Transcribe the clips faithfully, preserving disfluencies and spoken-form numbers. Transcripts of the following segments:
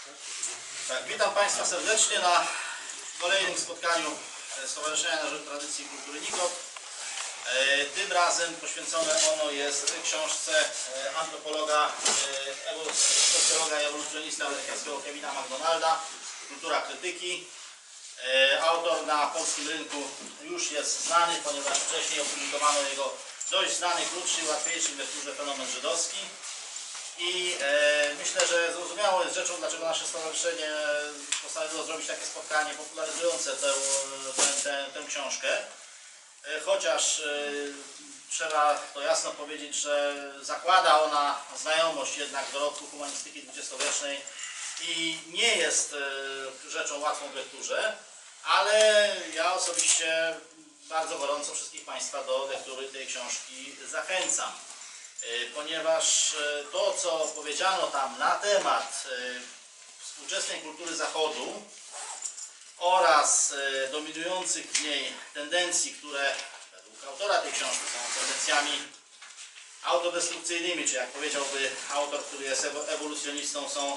Tak, witam Państwa serdecznie na kolejnym spotkaniu Stowarzyszenia na Rzecz Tradycji i Kultury Nikot. Tym razem poświęcone ono jest książce antropologa, socjologa i ewolucjonista amerykańskiego Kevina McDonalda Kultura krytyki. Autor na polskim rynku już jest znany, ponieważ wcześniej opublikowano jego dość znany, krótszy i łatwiejszy w lekturze Fenomen żydowski. I e, myślę, że zrozumiałą jest rzeczą, dlaczego nasze stowarzyszenie postanowiło zrobić takie spotkanie popularyzujące tę, tę, tę, tę książkę. E, chociaż e, trzeba to jasno powiedzieć, że zakłada ona znajomość jednak dorobku humanistyki dwudziestowiecznej i nie jest e, rzeczą łatwą w lekturze, ale ja osobiście bardzo gorąco wszystkich Państwa do lektury tej książki zachęcam. Ponieważ to, co powiedziano tam na temat współczesnej kultury Zachodu oraz dominujących w niej tendencji, które według autora tej książki są tendencjami autodestrukcyjnymi, czy jak powiedziałby autor, który jest ewolucjonistą, są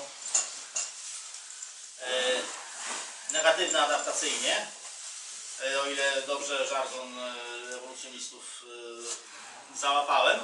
negatywne adaptacyjnie, o ile dobrze żargon ewolucjonistów załapałem.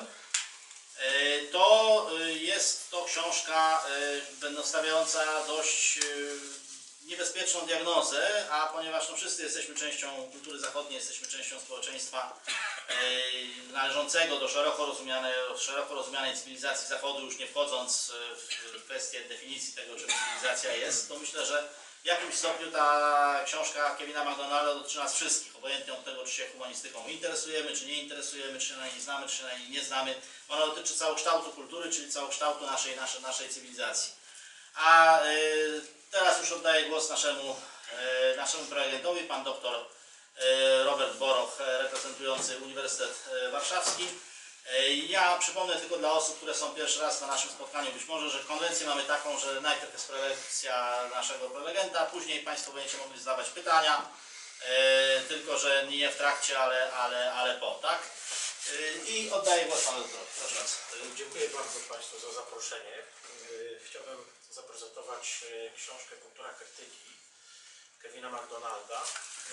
To jest to książka stawiająca dość niebezpieczną diagnozę, a ponieważ no, wszyscy jesteśmy częścią kultury zachodniej, jesteśmy częścią społeczeństwa należącego do szeroko rozumianej, szeroko rozumianej cywilizacji Zachodu, już nie wchodząc w kwestię definicji tego, czym cywilizacja jest, to myślę, że w jakimś stopniu ta książka Kevina McDonalda dotyczy nas wszystkich, obojętnie od tego, czy się humanistyką interesujemy, czy nie interesujemy, czy się na niej znamy, czy się na niej nie znamy. Ona dotyczy całokształtu kultury, czyli całokształtu naszej, naszej, naszej cywilizacji. A y, teraz już oddaję głos naszemu, y, naszemu prelegentowi, pan doktor y, Robert Boroch, reprezentujący Uniwersytet Warszawski. Ja przypomnę tylko dla osób, które są pierwszy raz na naszym spotkaniu, być może, że konwencję mamy taką, że najpierw jest prelekcja naszego prelegenta, później Państwo będziecie mogli zadawać pytania, e, tylko że nie w trakcie, ale, ale, ale po, tak? E, I oddaję głos Panu doktorowi. Proszę bardzo. Dziękuję bardzo Państwu za zaproszenie. Chciałbym zaprezentować książkę Kultura krytyki Kevina McDonalda,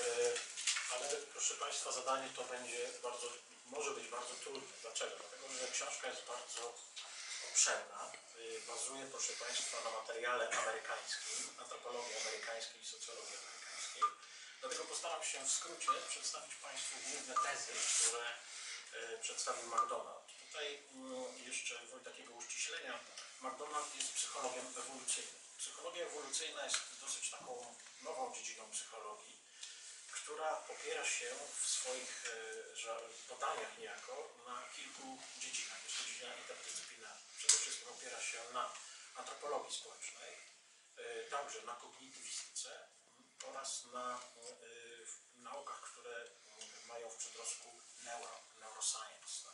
ale proszę Państwa, zadanie to będzie bardzo, może być bardzo trudne. Dlaczego? Dlatego, że książka jest bardzo obszerna. Bazuje, proszę Państwa, na materiale amerykańskim, antropologii amerykańskiej i socjologii amerykańskiej. Dlatego postaram się w skrócie przedstawić Państwu główne tezy, które przedstawił McDonald. Tutaj jeszcze woli takiego uściślenia, McDonald jest psychologiem ewolucyjnym. Psychologia ewolucyjna jest dosyć taką nową dziedziną psychologii, która opiera się w swoich badaniach niejako na kilku dziedzinach. Jest to dziedzina interdyscyplinarna. Przede wszystkim opiera się na antropologii społecznej, także na kognitywistyce oraz na naukach, które mają w przedrostku neuro, neuroscience.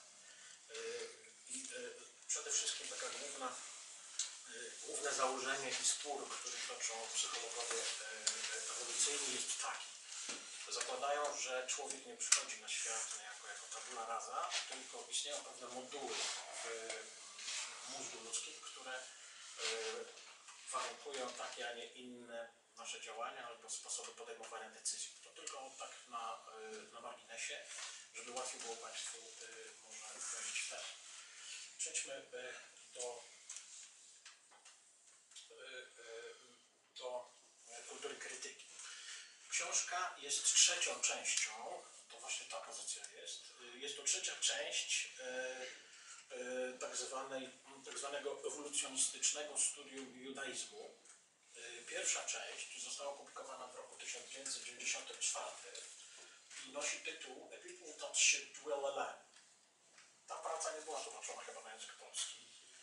I przede wszystkim taka główna, główne założenie i spór, który toczą psychologowie ewolucyjni, jest taki. Zakładają, że człowiek nie przychodzi na świat jako, jako tabula rasa, tylko istnieją pewne moduły w mózgu ludzkim, które warunkują takie, a nie inne nasze działania albo sposoby podejmowania decyzji. To tylko tak na, na marginesie, żeby łatwiej było Państwu może wejść w temat. Przejdźmy do, do kultury krytyki. Książka jest trzecią częścią, to właśnie ta pozycja jest, jest to trzecia część tak, zwanej, tak zwanego ewolucjonistycznego studium judaizmu. Pierwsza część została opublikowana w roku tysiąc dziewięćset dziewięćdziesiątym czwartym i nosi tytuł A People That Should Dwell Alone. Ta praca nie była tłumaczona chyba na język polski.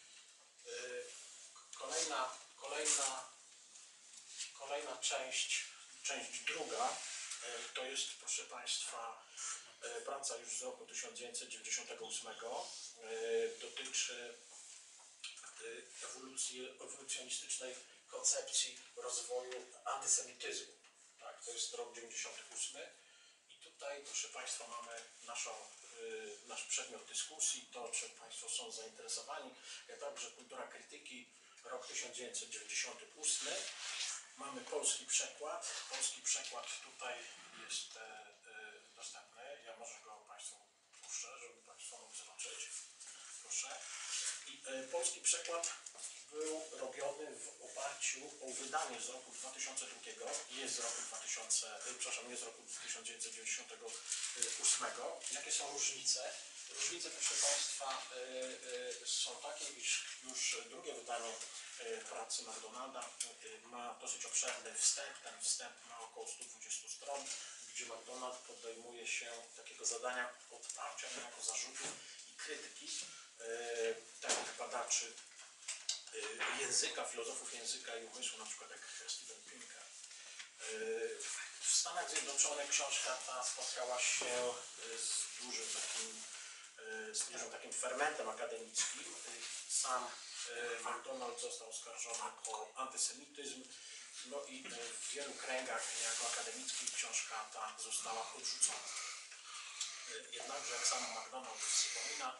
Kolejna, kolejna, kolejna część, część druga, to jest, proszę Państwa, praca już z roku tysiąc dziewięćset dziewięćdziesiątego ósmego. Dotyczy ewolucji, ewolucjonistycznej koncepcji rozwoju antysemityzmu. Tak, to jest rok dziewięćdziesiąty ósmy. I tutaj, proszę Państwa, mamy naszą, y, nasz przedmiot dyskusji, to czym Państwo są zainteresowani, jak także kultura krytyki rok tysiąc dziewięćset dziewięćdziesiąty ósmy. Mamy polski przekład. Polski przekład tutaj jest e, e, dostępny. Ja może go Państwu puszczę, żeby Państwo mogli zobaczyć. Proszę. I e, polski przekład był robiony w oparciu o wydanie z roku dwa tysiące drugiego, jest z roku dwa tysiące, e, przepraszam, jest z roku tysiąc dziewięćset dziewięćdziesiątego ósmego. Jakie są różnice? Różnice, proszę Państwa, y, y, są takie, iż już drugie wydanie y, pracy McDonalda y, ma dosyć obszerny wstęp. Ten wstęp ma około stu dwudziestu stron, gdzie McDonald podejmuje się takiego zadania odparcia niejako zarzutów i krytyki y, takich badaczy y, języka, filozofów języka i umysłu, na przykład jak Steven Pinker. Y, w Stanach Zjednoczonych książka ta spotkała się z dużym takim z dużym takim fermentem akademickim. Sam McDonald został oskarżony o antysemityzm, no i w wielu kręgach jako akademickich książka ta została odrzucona. Jednakże, jak sam McDonald wspomina,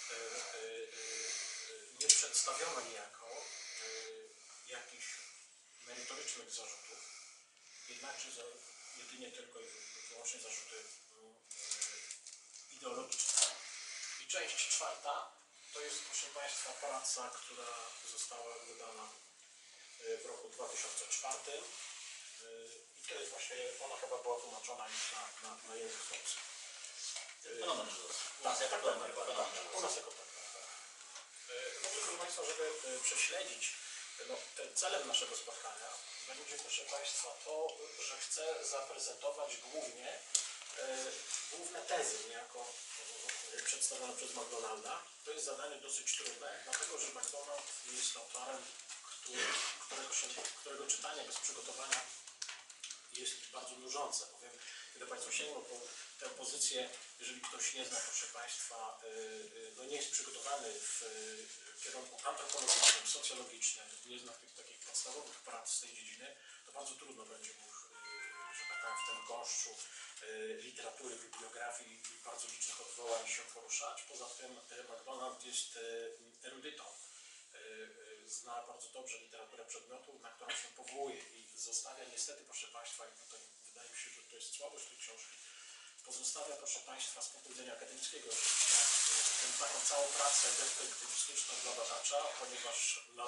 nie przedstawiono niejako jakichś merytorycznych zarzutów, jednakże jedynie tylko i wyłącznie zarzuty ideologiczne. I część czwarta to jest, proszę Państwa, praca, która została wydana w roku dwa tysiące czwartym i to jest właśnie, ona chyba była tłumaczona już na, na, na język polski. Fenomen żydowski. U nas jako fenomen żydowski. U nas jako fenomen. No to, proszę Państwa, żeby prześledzić, no, celem naszego spotkania będzie, proszę Państwa, to, że chcę zaprezentować głównie główne tezy niejako przedstawione przez McDonalda. To jest zadanie dosyć trudne, dlatego że McDonald jest autorem, który, którego, się, którego czytanie bez przygotowania jest bardzo nużące. Powiem, kiedy Państwo sięgną po tę pozycję, jeżeli ktoś nie zna, proszę Państwa, no nie jest przygotowany w kierunku antropologicznym, socjologicznym, nie zna tych takich podstawowych prac z tej dziedziny, to bardzo trudno będzie mu, że tak powiem, w tym gąszczu literatury, bibliografii i bardzo licznych odwołań się poruszać. Poza tym McDonald jest erudytą. Zna bardzo dobrze literaturę przedmiotu, na którą się powołuje i zostawia niestety, proszę Państwa, i tutaj wydaje mi się, że to jest słabość tej książki, pozostawia, proszę Państwa, z punktu widzenia akademickiego tę taką całą pracę detektywistyczną dla badacza, ponieważ na,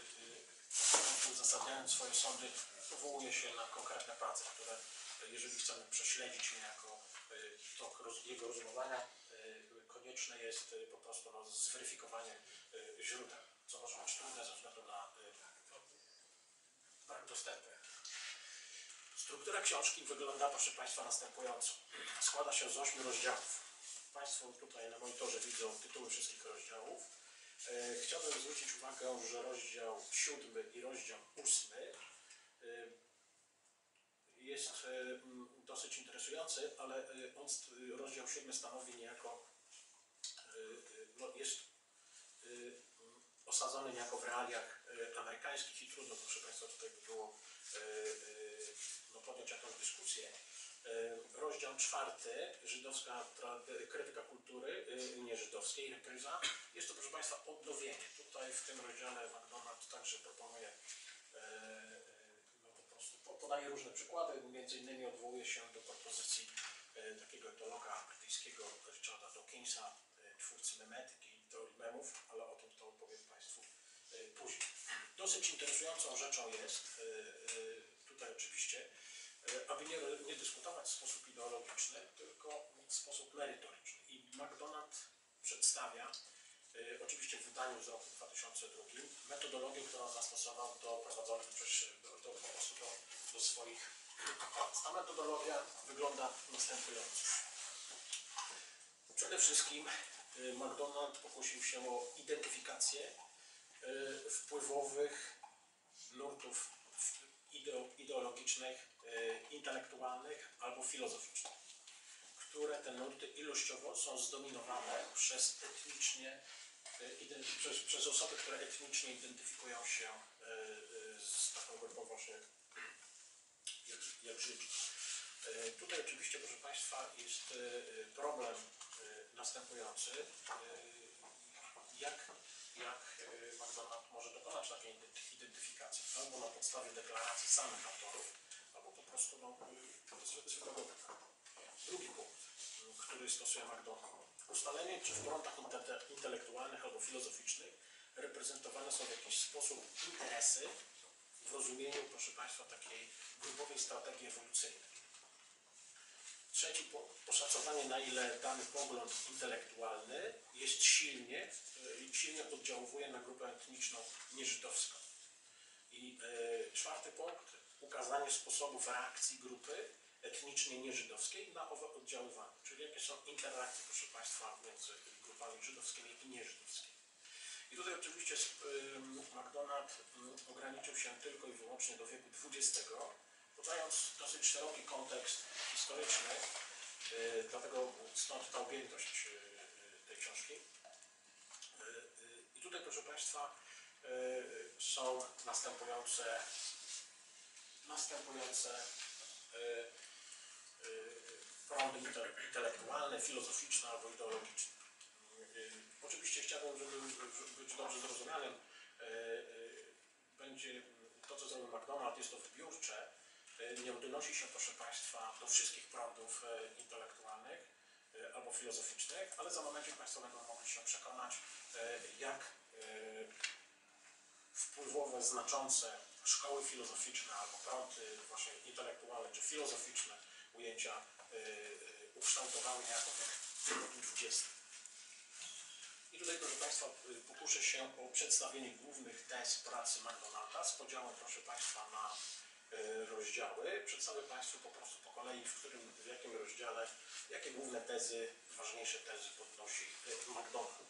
uzasadniając swoje sądy, powołuje się na konkretne prace, które, jeżeli chcemy prześledzić niejako tok jego rozumowania, konieczne jest po prostu no, zweryfikowanie źródeł, co może być trudne ze względu na no, brak dostępu. Struktura książki wygląda, proszę Państwa, następująco. Składa się z ośmiu rozdziałów. Państwo tutaj na monitorze widzą tytuły wszystkich rozdziałów. E, chciałbym zwrócić uwagę, że rozdział siódmy i rozdział ósmy e, jest e, dosyć interesujący, ale e, on, rozdział siódmy stanowi niejako, e, no, jest e, osadzony niejako w realiach e, amerykańskich i trudno, proszę Państwa, tutaj by było e, e, no, podjąć jakąś dyskusję. Rozdział czwarty, żydowska krytyka kultury, nie żydowskiej, repryza. Jest to, proszę Państwa, odnowienie. Tutaj w tym rozdziale McDonald także proponuje, no, po prostu podaje różne przykłady, między innymi odwołuje się do propozycji takiego etologa brytyjskiego Richarda Dawkinsa, twórcy memetyki i teorii memów, ale o tym to opowiem Państwu później. Dosyć interesującą rzeczą jest tutaj oczywiście, aby nie, nie dyskutować w sposób ideologiczny, tylko w sposób merytoryczny. I McDonald przedstawia, y, oczywiście w wydaniu z roku dwa tysiące drugim, metodologię, którą zastosował do prowadzonych przez, do, do, po prostu do, do swoich prac. Ta metodologia wygląda następująco. Przede wszystkim y, McDonald pokusił się o identyfikację y, wpływowych nurtów ideologicznych, intelektualnych albo filozoficznych, które te nurty ilościowo są zdominowane przez etnicznie, przez, przez osoby, które etnicznie identyfikują się z taką grupą właśnie jak, jak Żydzi. Tutaj oczywiście, proszę Państwa, jest problem następujący. Jak, jak McDonald może dokonać takiej identyfikacji albo na podstawie deklaracji samych autorów, albo po prostu no, zwykłego wyboru. Drugi punkt, który stosuje McDonald. Ustalenie, czy w gruntach intelektualnych albo filozoficznych reprezentowane są w jakiś sposób interesy w rozumieniu, proszę Państwa, takiej grupowej strategii ewolucyjnej. Trzeci punkt, poszacowanie, na ile dany pogląd intelektualny jest silnie, silnie oddziałuje na grupę etniczną nieżydowską. I e, czwarty punkt, ukazanie sposobów reakcji grupy etnicznie nieżydowskiej na owe oddziaływanie, czyli jakie są interakcje, proszę Państwa, między grupami żydowskimi i nieżydowskimi. I tutaj oczywiście McDonald ograniczył się tylko i wyłącznie do wieku dwudziestego, podając dosyć szeroki kontekst historyczny, dlatego stąd ta objętość tej książki. I tutaj, proszę Państwa, są następujące, następujące prądy intelektualne, filozoficzne albo ideologiczne. Oczywiście chciałbym, żeby być dobrze zrozumianym, będzie to, co zrobił McDonald, jest to wybiórcze, nie odnosi się, proszę Państwa, do wszystkich prądów intelektualnych albo filozoficznych, ale za momencie Państwo będą mogli się przekonać, jak wpływowe, znaczące szkoły filozoficzne albo prądy właśnie intelektualne czy filozoficzne ujęcia ukształtowały niejako wiek dwudziesty. I tutaj, proszę Państwa, pokuszę się o przedstawienie głównych tez pracy McDonalda z podziałem, proszę Państwa, na rozdziały. Przedstawię Państwu po prostu po kolei, w którym, w jakim rozdziale, jakie główne tezy, ważniejsze tezy podnosi McDonald.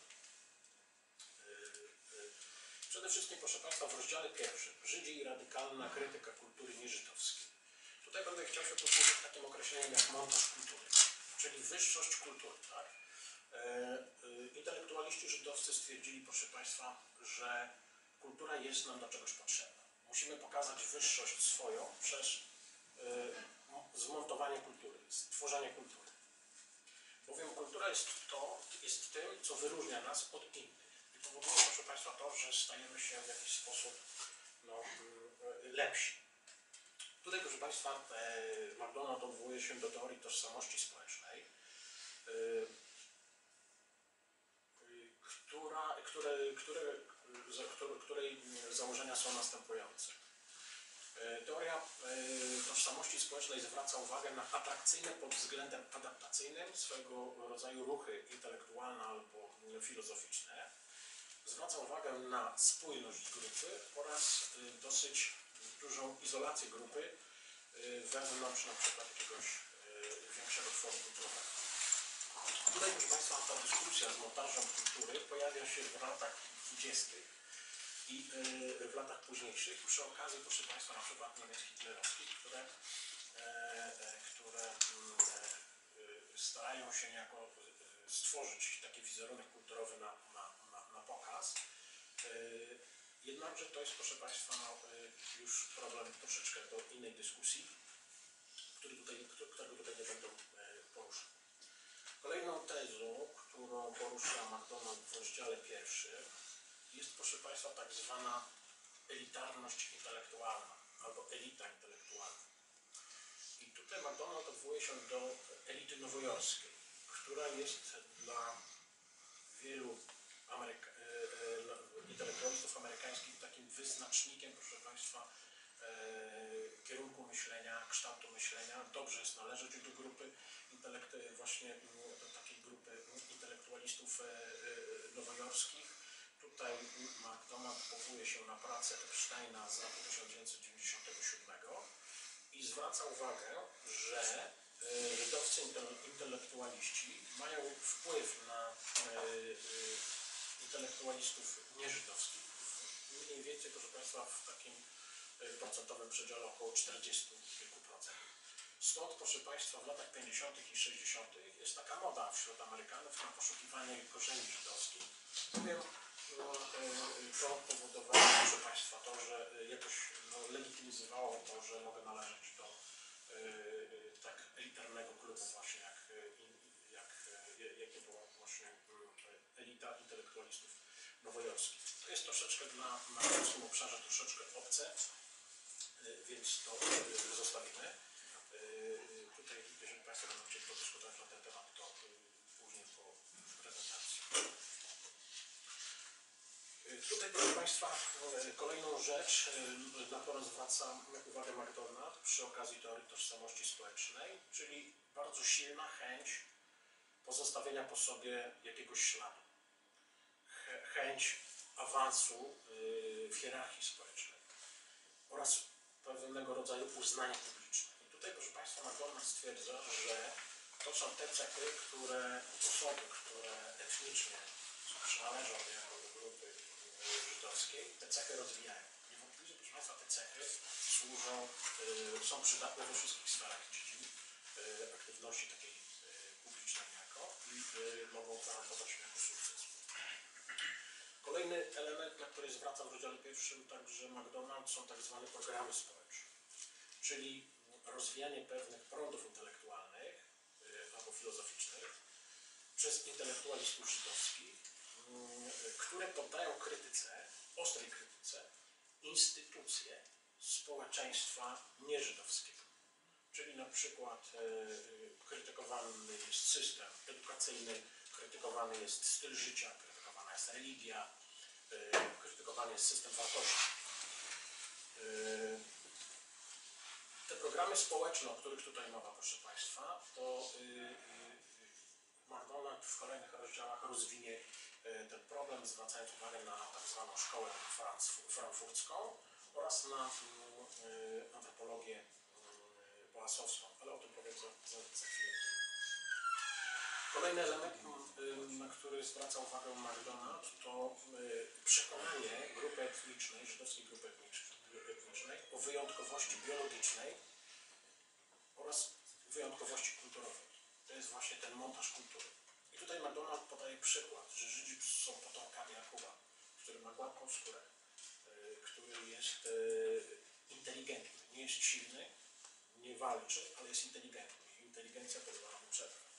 Przede wszystkim, proszę Państwa, w rozdziale pierwszym Żydzi i radykalna krytyka kultury nieżydowskiej. Tutaj będę chciał się posłużyć takim określeniem jak montaż kultury, czyli wyższość kultury. Tak? E, e, intelektualiści żydowscy stwierdzili, proszę Państwa, że kultura jest nam do czegoś potrzebna. Musimy pokazać wyższość swoją przez e, zmontowanie kultury, stworzenie kultury. Bowiem kultura jest to, jest tym, co wyróżnia nas od innych. I powoduje, proszę Państwa, to, że stajemy się w jakiś sposób no, lepsi. Tutaj, proszę Państwa, McDonald odwołuje się do teorii tożsamości społecznej, która, które, które, której założenia są następujące. Teoria tożsamości społecznej zwraca uwagę na atrakcyjne pod względem adaptacyjnym swego rodzaju ruchy intelektualne albo filozoficzne. Zwraca uwagę na spójność grupy oraz dosyć dużą izolację grupy wewnątrz na przykład jakiegoś większego tworu kulturowego. Tutaj, proszę Państwa, ta dyskusja z montażem kultury pojawia się w latach dwudziestych i w latach późniejszych przy okazji, proszę Państwa, na przykład Niemiec hitlerowskich, które, które starają się niejako stworzyć taki wizerunek kulturowy na, na, na, na pokaz. Jednakże to jest, proszę Państwa, no, już problem troszeczkę do innej dyskusji, który tutaj, którego tutaj nie będę poruszał. Kolejną tezą, którą porusza McDonald w rozdziale pierwszym, jest, proszę Państwa, tak zwana elitarność intelektualna albo elita intelektualna. I tutaj McDonald odwołuje się do elity nowojorskiej, która jest dla wielu Ameryka intelektualistów amerykańskich takim wyznacznikiem, proszę Państwa, e, kierunku myślenia, kształtu myślenia. Dobrze jest należeć do grupy intelektu, właśnie do takiej grupy intelektualistów e, e, nowojorskich. Tutaj McDonald powołuje się na pracę Epsteina z roku tysiąc dziewięćset dziewięćdziesiątego siódmego i zwraca uwagę, że żydowscy intelektualiści mają wpływ na e, e, intelektualistów nieżydowskich, mniej więcej, proszę Państwa, w takim procentowym przedziale około czterdziestu kilku procent. Stąd, proszę Państwa, w latach pięćdziesiątych i sześćdziesiątych jest taka moda wśród Amerykanów na poszukiwanie korzeni żydowskich. Powiem, no, to powodowało, proszę Państwa, to, że jakoś no, legitymizowało to, że mogę należeć do y, tak elitarnego klubu właśnie, jak, jak, jakie była właśnie elita intelektualistów nowojorskich. To jest troszeczkę dla, na polskim obszarze troszeczkę obce, więc to zostawimy. Tutaj, jeżeli Państwo będą chcieli podyskutować na ten temat, to później po prezentacji. Tutaj, proszę Państwa, kolejną rzecz, na którą zwraca uwagę McDonald przy okazji teorii tożsamości społecznej, czyli bardzo silna chęć pozostawienia po sobie jakiegoś śladu. Chęć awansu w hierarchii społecznej oraz pewnego rodzaju uznania publiczne. I tutaj, proszę Państwa, McDonald stwierdza, że to są te cechy, które osoby, które etnicznie przynależą jako do grupy żydowskiej, te cechy rozwijają. Niewątpliwie, proszę Państwa, te cechy służą, są przydatne we wszystkich sferach dziedzin aktywności takiej publicznej jako i mogą gwarantować jako sukces. Kolejny element, na który zwracam w rozdziale pierwszym także McDonald, są tak zwane programy społeczne, czyli rozwijanie pewnych prądów intelektualnych albo filozoficznych przez intelektualistów żydowskich, które poddają krytyce, ostrej krytyce, instytucje społeczeństwa nieżydowskiego. Czyli na przykład krytykowany jest system edukacyjny, krytykowany jest styl życia, krytykowana jest religia, krytykowany jest system wartości. Te programy społeczne, o których tutaj mowa, proszę Państwa, to McDonald w kolejnych rozdziałach rozwinie ten problem, zwracając uwagę na tak zwaną szkołę frankfurcką oraz na antropologię boasowską, ale o tym powiem za, za, za chwilę. Kolejny element, na który zwraca uwagę McDonald, to przekonanie grupy etnicznej, żydowskiej grupy etnicznej o wyjątkowości biologicznej oraz wyjątkowości kulturowej. To jest właśnie ten montaż kultury. I tutaj McDonald podaje przykład, że Żydzi są potomkami Jakuba, który ma gładką skórę, który jest inteligentny, nie jest silny, nie walczy, ale jest inteligentny. I inteligencja pozwala mu przetrwać.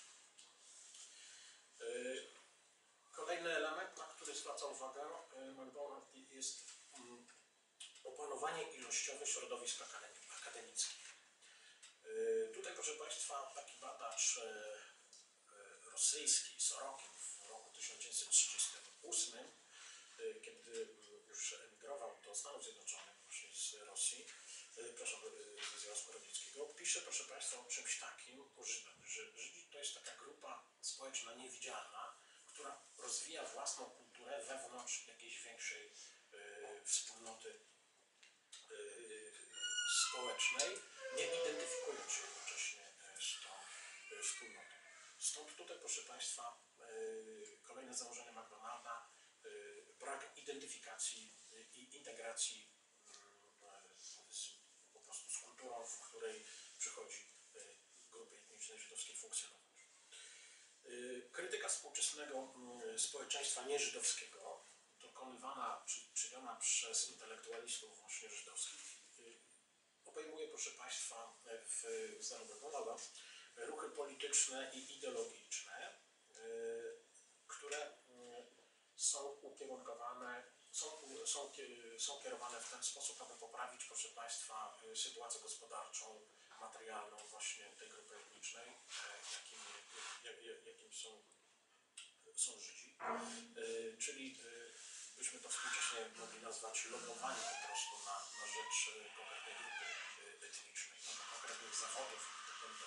Kolejny element, na który zwraca uwagę McDonald, jest opanowanie ilościowe środowisk akademickich. Tutaj, proszę Państwa, taki badacz rosyjski, Sorokin, w roku tysiąc dziewięćset trzydziestym ósmym, kiedy już emigrował do Stanów Zjednoczonych właśnie z Rosji, przepraszam, ze Związku Radzieckiego, pisze, proszę Państwa, o czymś takim o Żydach, że Żydzi to jest taka grupa społeczna niewidzialna, która rozwija własną kulturę wewnątrz jakiejś większej y, wspólnoty y, społecznej, nie identyfikując się jednocześnie z tą y, wspólnotą. Stąd tutaj, proszę Państwa, y, kolejne założenie McDonalda, y, brak identyfikacji i y, integracji y, z, po prostu z kulturą, w której przychodzi y, grupy etnicznej żydowskiej funkcjonować. Krytyka współczesnego społeczeństwa nieżydowskiego, dokonywana, czy czyniona przez intelektualistów właśnie żydowskich, obejmuje, proszę Państwa, w zdaniu McDonalda ruchy polityczne i ideologiczne, które są ukierunkowane, są, są, są kierowane w ten sposób, aby poprawić, proszę Państwa, sytuację gospodarczą, materialną właśnie tej grupy etnicznej, jakim, jak, jakim są, są Żydzi. Czyli byśmy to współcześnie mogli nazwać lobowaniem po prostu na, na rzecz konkretnej grupy etnicznej, konkretnych zawodów itd.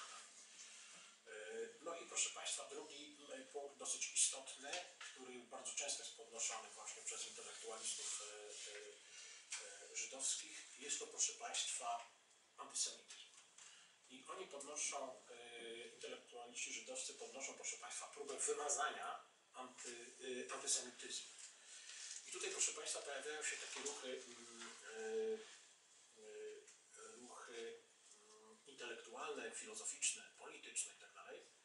No i proszę Państwa, drugi punkt dosyć istotny, który bardzo często jest podnoszony właśnie przez intelektualistów żydowskich, jest to, proszę Państwa, antysemityzm. I oni podnoszą, intelektualiści żydowscy podnoszą, proszę Państwa, próbę wymazania anty, antysemityzmu. I tutaj, proszę Państwa, pojawiają się takie ruchy, ruchy intelektualne, filozoficzne, polityczne itd.,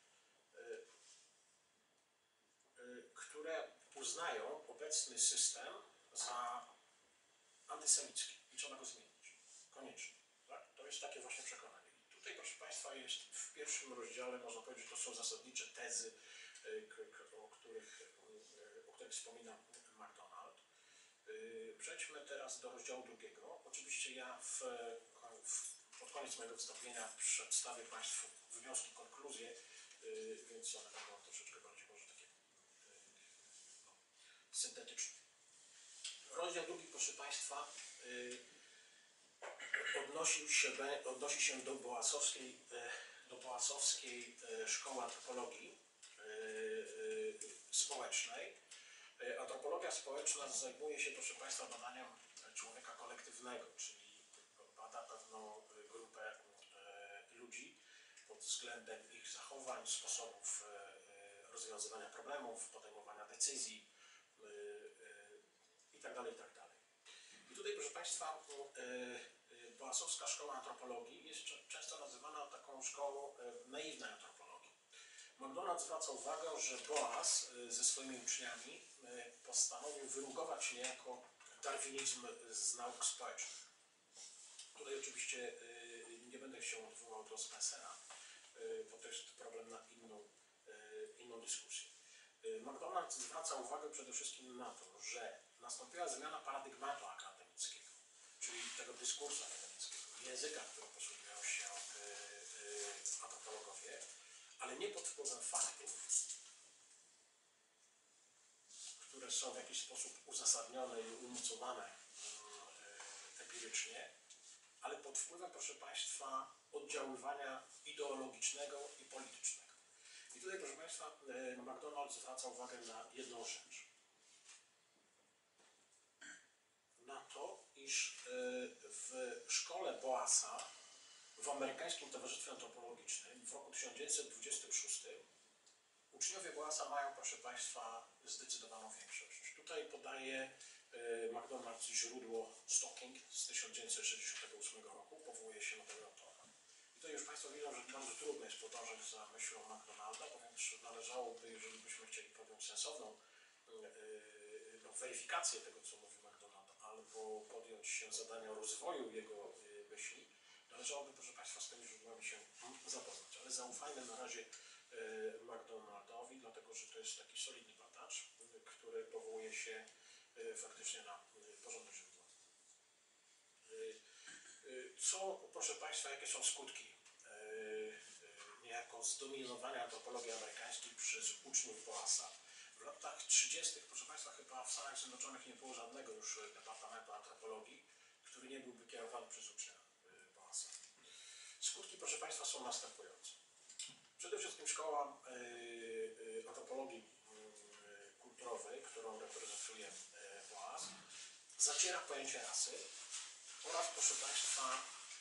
które uznają obecny system za antysemicki i trzeba go zmienić. Koniecznie. Tak? To jest takie właśnie przekonanie. I tutaj, proszę Państwa, jest w pierwszym rozdziale, można powiedzieć, że to są zasadnicze tezy, o których, o których wspomina McDonald. Przejdźmy teraz do rozdziału drugiego. Oczywiście ja w, w, pod koniec mojego wystąpienia przedstawię Państwu wnioski, konkluzje, więc one będą troszeczkę bardziej może takie no, syntetyczne. Rozdział drugi, proszę Państwa, odnosił się, odnosi się do boasowskiej, do boasowskiej szkoły antropologii społecznej. Antropologia społeczna zajmuje się, proszę Państwa, badaniem człowieka kolektywnego, czyli bada pewną grupę ludzi pod względem ich zachowań, sposobów rozwiązywania problemów, podejmowania decyzji itd. itd. I tutaj, proszę Państwa, boasowska szkoła antropologii jest często nazywana taką szkołą naiwnej antropologii. McDonald zwraca uwagę, że Boas ze swoimi uczniami postanowił wyrugować niejako darwinizm z nauk społecznych. Tutaj oczywiście nie będę się odwołał do Spencera, bo to jest problem na inną, inną dyskusję. McDonald zwraca uwagę przede wszystkim na to, że nastąpiła zmiana paradygmatu akademickiego, czyli tego dyskursu akademickiego, języka, którym posługują się antropologowie, ale nie pod wpływem faktów, które są w jakiś sposób uzasadnione i umocowane empirycznie, ale pod wpływem, proszę Państwa, oddziaływania ideologicznego i politycznego. I tutaj, proszę Państwa, McDonald zwraca uwagę na jedną rzecz. Na to, iż w szkole Boasa w amerykańskim Towarzystwie Antropologicznym w roku tysiąc dziewięćset dwudziestym szóstym uczniowie Boasa mają, proszę Państwa, zdecydowaną większość. Tutaj podaje McDonald źródło Stocking z tysiąc dziewięćset sześćdziesiątego ósmego roku, powołuje się na tego autora. I tutaj już Państwo widzą, że bardzo trudno jest podążać za myślą McDonalda, ponieważ należałoby, jeżeli byśmy chcieli podjąć sensowną no, weryfikację tego, co mówi McDonald, albo podjąć się zadania rozwoju jego myśli, należałoby, proszę Państwa, z tymi źródłami się zapoznać. Ale zaufajmy na razie McDonaldowi, dlatego że to jest taki solidny badacz, który powołuje się faktycznie na porządne źródła. Co, proszę Państwa, jakie są skutki niejako zdominowania antropologii amerykańskiej przez uczniów Boasa? W latach trzydziestych, proszę Państwa, chyba w Stanach Zjednoczonych nie było żadnego już departamentu antropologii, który nie byłby kierowany przez ucznia Boasa. Skutki, proszę Państwa, są następujące. Przede wszystkim szkoła antropologii kulturowej, którą reprezentuje Boas, zaciera pojęcie rasy oraz, proszę Państwa,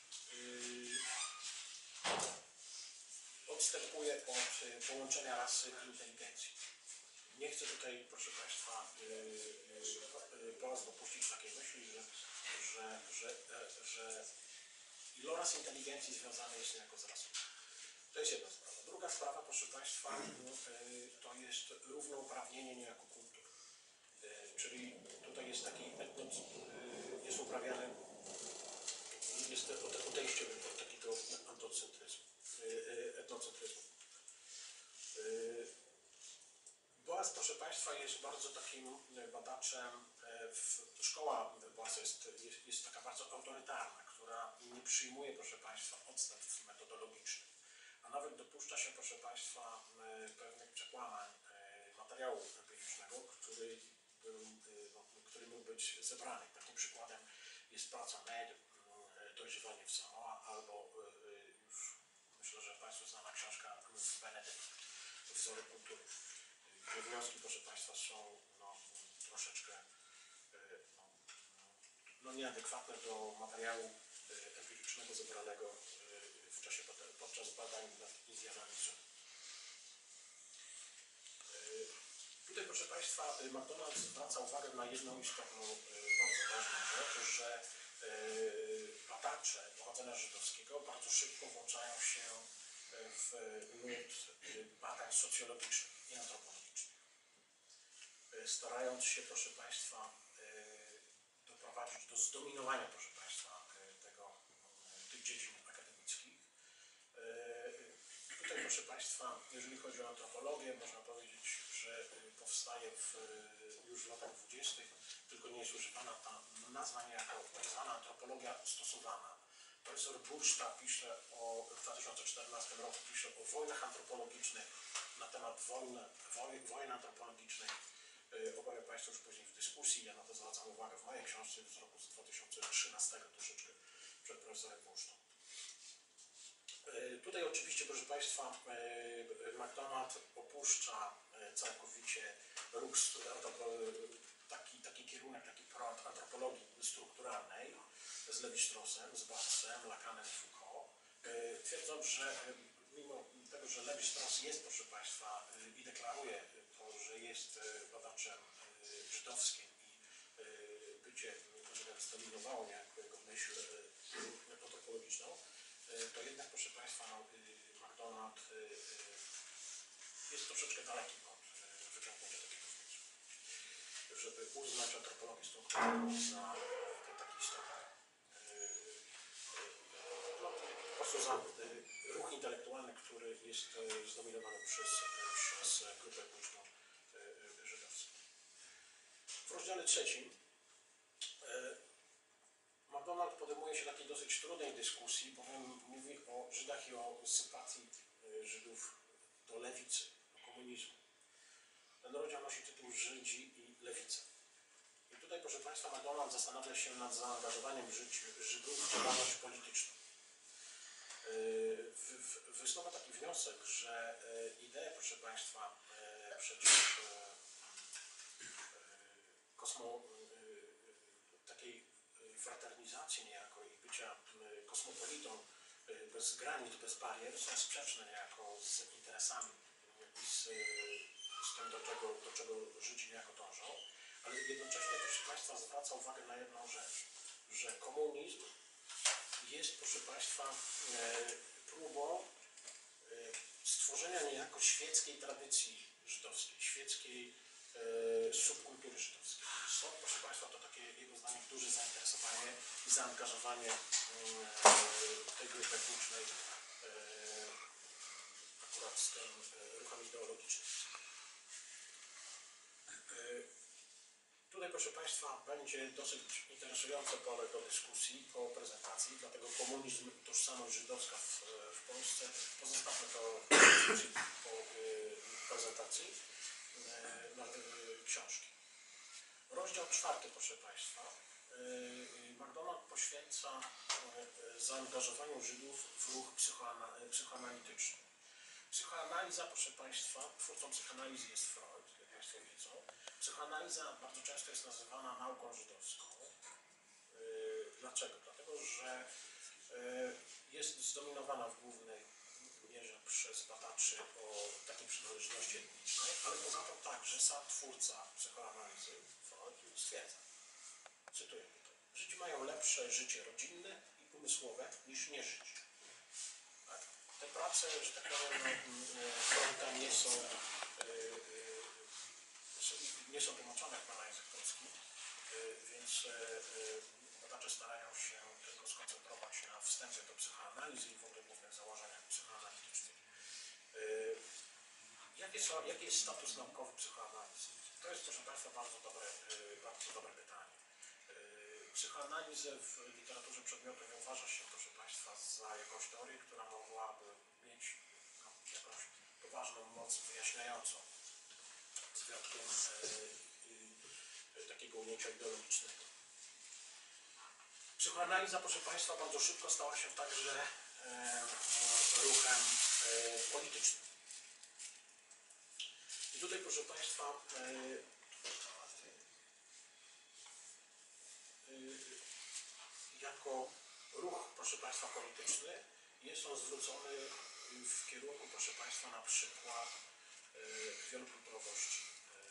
odstępuje od połączenia rasy i inteligencji. Nie chcę tutaj, proszę Państwa, Boas dopuścić takiej myśli, że, że, że, że iloraz inteligencji związany jest niejako z rasą. To jest jedna sprawa. Druga sprawa, proszę Państwa, to jest równouprawnienie niejako kultur. Czyli tutaj jest taki etnoc, jest uprawiany, jest odejście od takiego antocentryzmu, etnocentryzmu. Boas, proszę Państwa, jest bardzo takim badaczem, szkoła Boasa jest, jest, jest taka bardzo autorytarna, która nie przyjmuje, proszę Państwa, odstępstw metodologicznych, a nawet dopuszcza się, proszę Państwa, pewnych przekłamań materiału empirycznego, który, był, no, który mógł być zebrany. Takim przykładem jest praca Med, Dojrzewanie w Samoa, albo już myślę, że Państwu znana książka Ruth Benedict, Wzory kultury, gdzie wnioski, proszę Państwa, są no, troszeczkę no, no, nieadekwatne do materiału empirycznego zebranego w czasie, podczas badań nad Izjanalizmem. Tutaj, proszę Państwa, McDonald zwraca uwagę na jedną istotną, bardzo ważną rzecz, że badacze pochodzenia żydowskiego bardzo szybko włączają się w nurt badań socjologicznych i antropologicznych. Starając się, proszę Państwa, doprowadzić do zdominowania, proszę Państwa, tego, tych dziedzin akademickich. Tutaj, proszę Państwa, jeżeli chodzi o antropologię, można powiedzieć, że że powstaje w, już w latach dwudziestych, tylko nie jest używana ta nazwa niejako tak zwana antropologia stosowana. Profesor Burszta pisze o, w dwa tysiące czternastym roku pisze o wojnach antropologicznych, na temat wojny, woj, wojen antropologicznych. Opowiem Państwu już później w dyskusji, ja na to zwracam uwagę w mojej książce z roku z dwa tysiące trzynastego, troszeczkę przed profesorem Bursztą. Tutaj oczywiście, proszę Państwa, McDonald opuszcza całkowicie ruch, taki, taki kierunek, taki prąd antropologii strukturalnej z Levi-Straussem, z Barthesem, Lacanem i Foucault, twierdząc, że mimo tego, że Levi-Strauss jest, proszę Państwa, i deklaruje to, że jest badaczem żydowskim i bycie, że zdominowało niejako jego myśl antropologiczną, to jednak, proszę Państwa, no, McDonald jest troszeczkę daleki od wyciągnięcia takiego wniosku, żeby uznać antropologię strukturalną za taki istotny, no, po prostu za ruch intelektualny, który jest zdominowany przez, przez grupę etniczną żydowską. W rozdziale trzecim McDonald podejmuje się takiej dosyć trudnej dyskusji, bowiem mówi o Żydach i o sympatii Żydów do lewicy, do komunizmu. Ten rozdział nosi tytuł Żydzi i lewica. I tutaj, proszę Państwa, McDonald zastanawia się nad zaangażowaniem Żydów w działalność polityczną. Wysnuwa taki wniosek, że idee, proszę Państwa, przecież kosmo, takiej fraternizacji niejako i bycia kosmopolitą bez granic, bez barier są sprzeczne niejako z interesami i z, z tym, do czego, do czego Żydzi niejako dążą, ale jednocześnie, proszę Państwa, zwraca uwagę na jedną rzecz, że komunizm jest, proszę Państwa, próbą stworzenia niejako świeckiej tradycji żydowskiej, świeckiej subkultury żydowskiej. Są, proszę Państwa, to takie jego zdaniem duże zainteresowanie i zaangażowanie tej grupy etnicznej akurat z tym ruchem ideologicznym. Tutaj, proszę Państwa, będzie dosyć interesujące pole do dyskusji po prezentacji, dlatego komunizm i tożsamość żydowska w, w Polsce. Pozostawmy to dyskusji po prezentacji na książki. Rozdział czwarty, proszę Państwa. McDonald poświęca zaangażowaniu Żydów w ruch psychoanalityczny. Psychoanaliza, proszę Państwa, twórcą psychoanalizy jest Freud, jak Państwo wiedzą. Psychoanaliza bardzo często jest nazywana nauką żydowską. Dlaczego? Dlatego, że jest zdominowana w głównej mierze przez badaczy o takiej przynależności etnicznej, ale poza tym także sam twórca psychoanalizy, Freud, stwierdza, cytuję tutaj, Żydzi mają lepsze życie rodzinne i umysłowe niż nie Żydzi. Tak? Te prace, że tak powiem, Freud'a nie są nie są tłumaczone chyba na język polski, więc badacze starają się tylko skoncentrować na wstępie do psychoanalizy i w ogóle głównych założeniach psychoanalitycznych. Jakie są, jaki jest status naukowy psychoanalizy? To jest, proszę Państwa, bardzo dobre, bardzo dobre pytanie. Psychoanalizę w literaturze przedmiotowej uważa się, proszę Państwa, za jakąś teorię, która mogłaby mieć no, jakąś poważną moc wyjaśniającą z wyjątkiem e, e, takiego ujęcia ideologicznego. Psychoanaliza, proszę Państwa, bardzo szybko stała się także e, e, ruchem e, politycznym. I tutaj, proszę Państwa, e, e, jako ruch, proszę Państwa, polityczny jest on zwrócony w kierunku, proszę Państwa, na przykład wielokulturowości.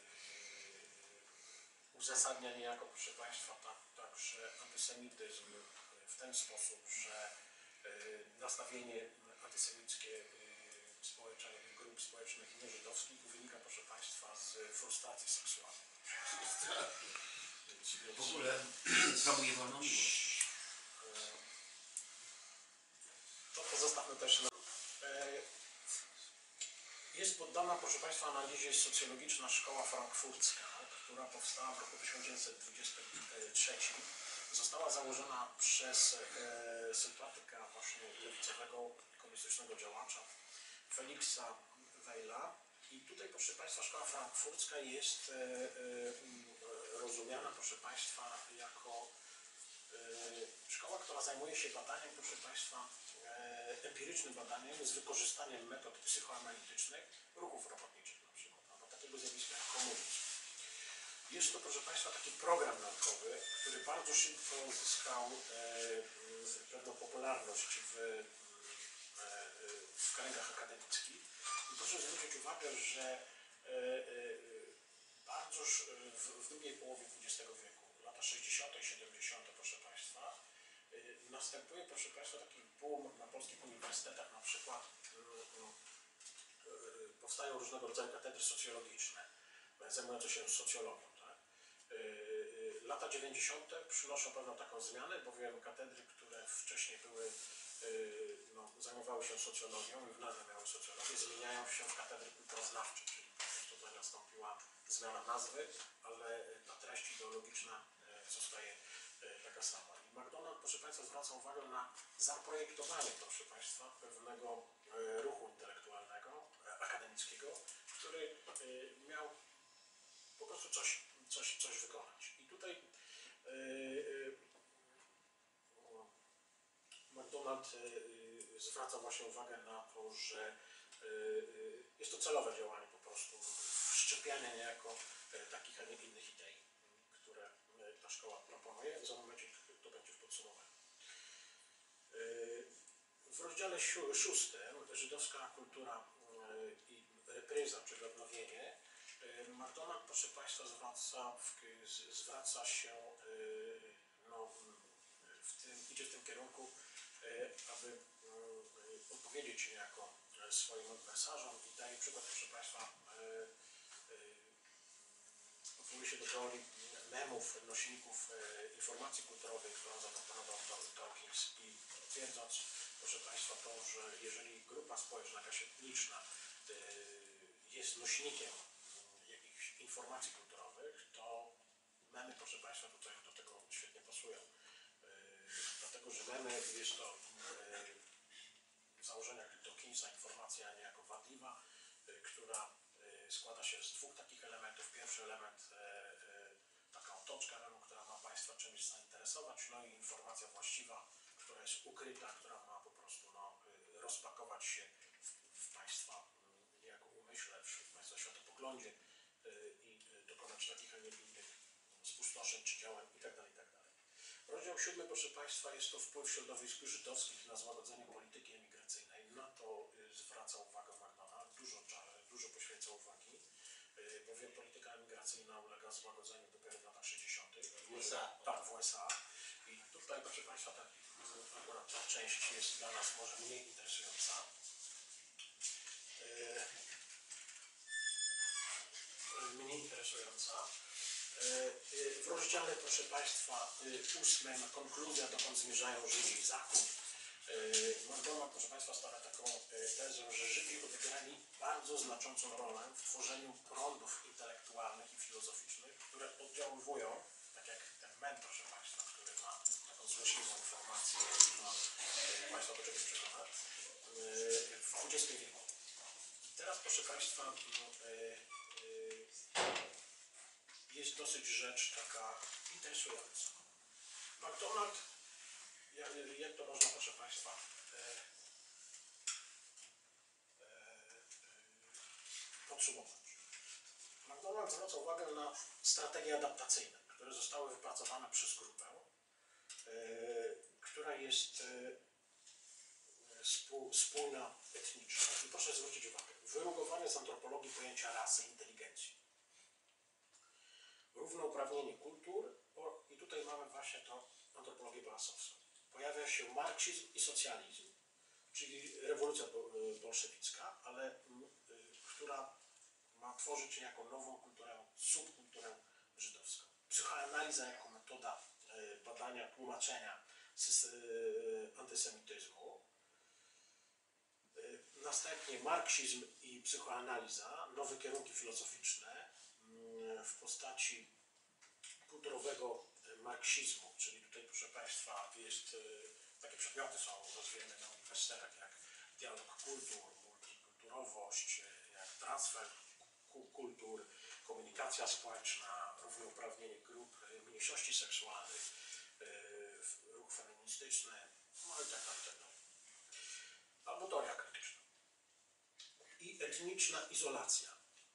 Uzasadnia niejako, proszę Państwa, tak, także antysemityzm w ten sposób, że nastawienie antysemickie grup społecznych nieżydowskich wynika, proszę Państwa, z frustracji seksualnej. Więc, więc, w ogóle promuje wolną miłość. To pozostawmy też na... Jest poddana, proszę Państwa, analizie socjologiczna szkoła frankfurcka, która powstała w roku tysiąc dziewięćset dwudziestym trzecim. Została założona przez e, sympatyka właśnie lewicowego, komunistycznego działacza Feliksa Wejla. I tutaj, proszę Państwa, szkoła frankfurcka jest e, e, rozumiana, proszę Państwa, jako e, szkoła, która zajmuje się badaniem, proszę Państwa, e, empirycznym badaniem z wykorzystaniem metod psychoanalitycznych ruchów robotniczych na przykład, albo takiego zjawiska jak komunizm. Jest to, proszę Państwa, taki program naukowy, który bardzo szybko uzyskał e, pewną popularność w, e, w kręgach akademickich. I proszę zwrócić uwagę, że e, e, bardzo w, w drugiej połowie dwudziestego wieku, lata sześćdziesiąte i siedemdziesiąte, proszę Państwa, e, następuje, proszę Państwa, taki boom na polskich uniwersytetach, na przykład e, e, powstają różnego rodzaju katedry socjologiczne, zajmujące się socjologią. Lata dziewięćdziesiąte przynoszą pewną taką zmianę, bowiem katedry, które wcześniej były, no, zajmowały się socjologią i w nazwie miały socjologię, zmieniają się w katedry kulturoznawcze, czyli tutaj nastąpiła zmiana nazwy, ale ta treść ideologiczna zostaje taka sama. I McDonald, proszę Państwa, zwraca uwagę na zaprojektowanie, proszę Państwa, pewnego ruchu intelektualnego, akademickiego, który miał po prostu coś, coś, coś wykonać. I tutaj yy, yy, McDonald yy, zwraca właśnie uwagę na to, że yy, jest to celowe działanie po prostu, wszczepianie niejako yy, takich, a nie innych idei, które yy, ta szkoła proponuje. Za momencie to będzie w podsumowaniu. Yy, w rozdziale siu, szóstym żydowska kultura yy, i repryza, czyli odnowienie, McDonald, proszę Państwa, zwraca, w, zwraca się, no, w tym, idzie w tym kierunku, aby odpowiedzieć niejako swoim adwersarzom i daje przykład, proszę Państwa, odwołuje się do teorii memów, nośników informacji kulturowej, którą zaproponował Dawkins i twierdząc, proszę Państwa, to, że jeżeli grupa społeczna, jakaś etniczna jest nośnikiem informacji kulturowych, to memy, proszę Państwa, tutaj do tego świetnie pasują. Yy, dlatego, że memy jest to yy, w założeniach Dawkinsa informacja niejako wadliwa, yy, która yy, składa się z dwóch takich elementów. Pierwszy element, yy, taka otoczka memu, która ma Państwa czymś zainteresować, no i informacja właściwa, która jest ukryta, która ma po prostu no, yy, rozpakować się w, w Państwa yy, niejako umyśle, w Państwa światopoglądzie i dokonać takich, a nie innych spustoszeń czy działań itd. itd. Rozdział siódmy, proszę Państwa, jest to wpływ środowisk żydowskich na złagodzenie polityki emigracyjnej. Na to zwraca uwagę McDonald, dużo, dużo poświęca uwagi, bowiem polityka emigracyjna ulega złagodzeniu dopiero w latach sześćdziesiątych. W U S A. Tak, w U S A. I tutaj, proszę Państwa, ta, akurat ta część jest dla nas może mniej interesująca. Mniej interesująca. W rozdziale, proszę Państwa, ósmym, konkluzja, dokąd zmierzają Żydzi i Zachód. McDonald, proszę Państwa, stawia taką tezę, że Żydzi odegrali bardzo znaczącą rolę w tworzeniu prądów intelektualnych i filozoficznych, które oddziaływują, tak jak ten mem, proszę Państwa, który ma taką złośliwą informację, ma Państwa do czegoś przekonać, w dwudziestym wieku. I teraz, proszę Państwa, no, jest dosyć rzecz taka interesująca. McDonald, jak, jak to można, proszę Państwa, e, e, podsumować? McDonald zwraca uwagę na strategie adaptacyjne, które zostały wypracowane przez grupę, e, która jest e, spół, spójna etnicznie. I proszę zwrócić uwagę, wyrugowanie z antropologii pojęcia rasy i inteligencji. Równouprawnienie kultur o, i tutaj mamy właśnie to antropologię bołasowską. Pojawia się marksizm i socjalizm, czyli rewolucja bolszewicka, ale y, która ma tworzyć niejako nową kulturę, subkulturę żydowską. Psychoanaliza jako metoda y, badania, tłumaczenia y, antysemityzmu. Y, następnie następnie marksizm i psychoanaliza, nowe kierunki filozoficzne w postaci kulturowego marksizmu, czyli tutaj, proszę Państwa, jest, takie przedmioty są rozwijane na uniwersytetach jak dialog kultur, multikulturowość, jak transfer kultur, komunikacja społeczna, równouprawnienie grup mniejszości seksualnych, ruch feministyczny, no i tak dalej. Albo teoria krytyczna. I etniczna izolacja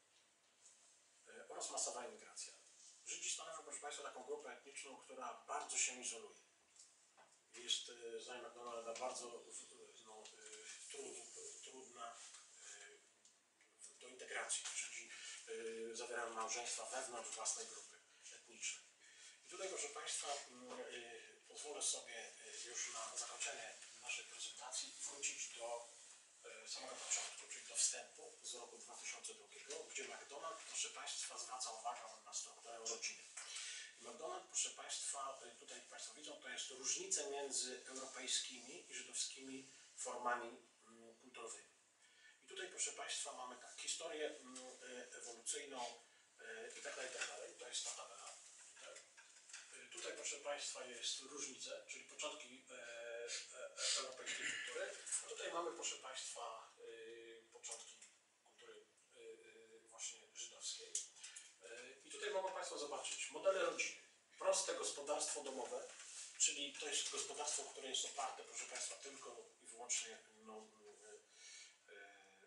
oraz masowa emigracja. Żydzi stanowią, proszę Państwa, taką grupę etniczną, która bardzo się izoluje. Jest, zdaniem McDonalda, bardzo no, trudna do integracji. Żydzi zawierają małżeństwa wewnątrz własnej grupy etnicznej. I tutaj, proszę Państwa, pozwolę sobie już na zakończenie naszej prezentacji wrócić do samego początku, czyli do wstępu z roku dwa tysiące drugiego, gdzie McDonald, proszę Państwa, zwraca uwagę na strukturę rodziny. McDonald, proszę Państwa, tutaj jak Państwo widzą, to jest różnica między europejskimi i żydowskimi formami kulturowymi. I tutaj, proszę Państwa, mamy tak, historię ewolucyjną i tak dalej, i tak dalej. To jest ta tabela. Tutaj, proszę Państwa, jest różnice, czyli początki e, e, europejskiej kultury. A tutaj mamy, proszę Państwa, e, początki kultury e, właśnie żydowskiej. E, I tutaj mogą Państwo zobaczyć modele rodziny. Proste gospodarstwo domowe, czyli to jest gospodarstwo, które jest oparte, proszę Państwa, tylko i wyłącznie no, e, e,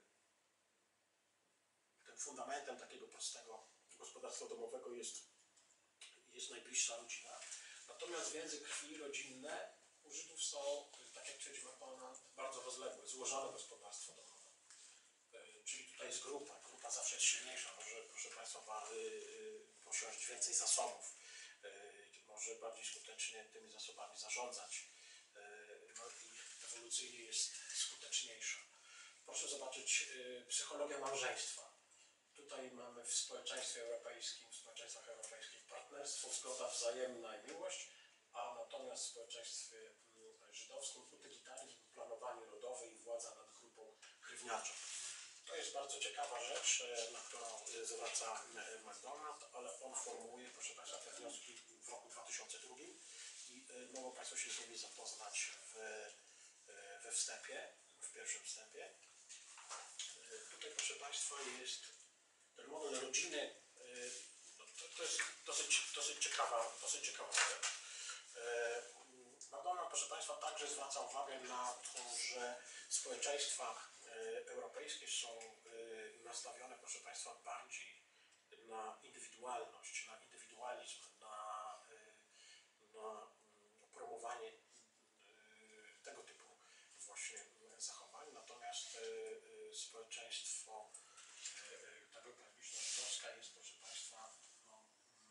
tym fundamentem takiego prostego gospodarstwa domowego jest jest najbliższa rodzina. Natomiast więzy krwi rodzinne u Żydów są, tak jak twierdzi McDonald, bardzo rozległe, złożone gospodarstwo domowe. Czyli tutaj jest grupa, grupa zawsze jest silniejsza, może, proszę Państwa, posiąść więcej zasobów, może bardziej skutecznie tymi zasobami zarządzać, no i ewolucyjnie jest skuteczniejsza. Proszę zobaczyć psychologię małżeństwa. Tutaj mamy w społeczeństwie europejskim, w społeczeństwach europejskich partnerstwo, zgoda wzajemna i miłość, a natomiast w społeczeństwie żydowskim utylitaryzm, planowanie rodowe i władza nad grupą krewniaczą. To jest bardzo ciekawa rzecz, na którą zwraca McDonald, ale on formułuje, proszę Państwa, te wnioski w roku dwa tysiące drugim i mogą Państwo się z nimi zapoznać w, we wstępie, w pierwszym wstępie. Tutaj, proszę Państwa, jest ten model rodziny, no to, to jest dosyć, dosyć ciekawa, dosyć ciekawa rzecz. McDonald, proszę Państwa, także zwraca uwagę na to, że społeczeństwa europejskie są nastawione, proszę Państwa, bardziej na indywidualność, na indywidualizm, na, na promowanie tego typu właśnie zachowań. Natomiast społeczeństwo, ta grupa etniczno-żydowska jest, proszę Państwa, no,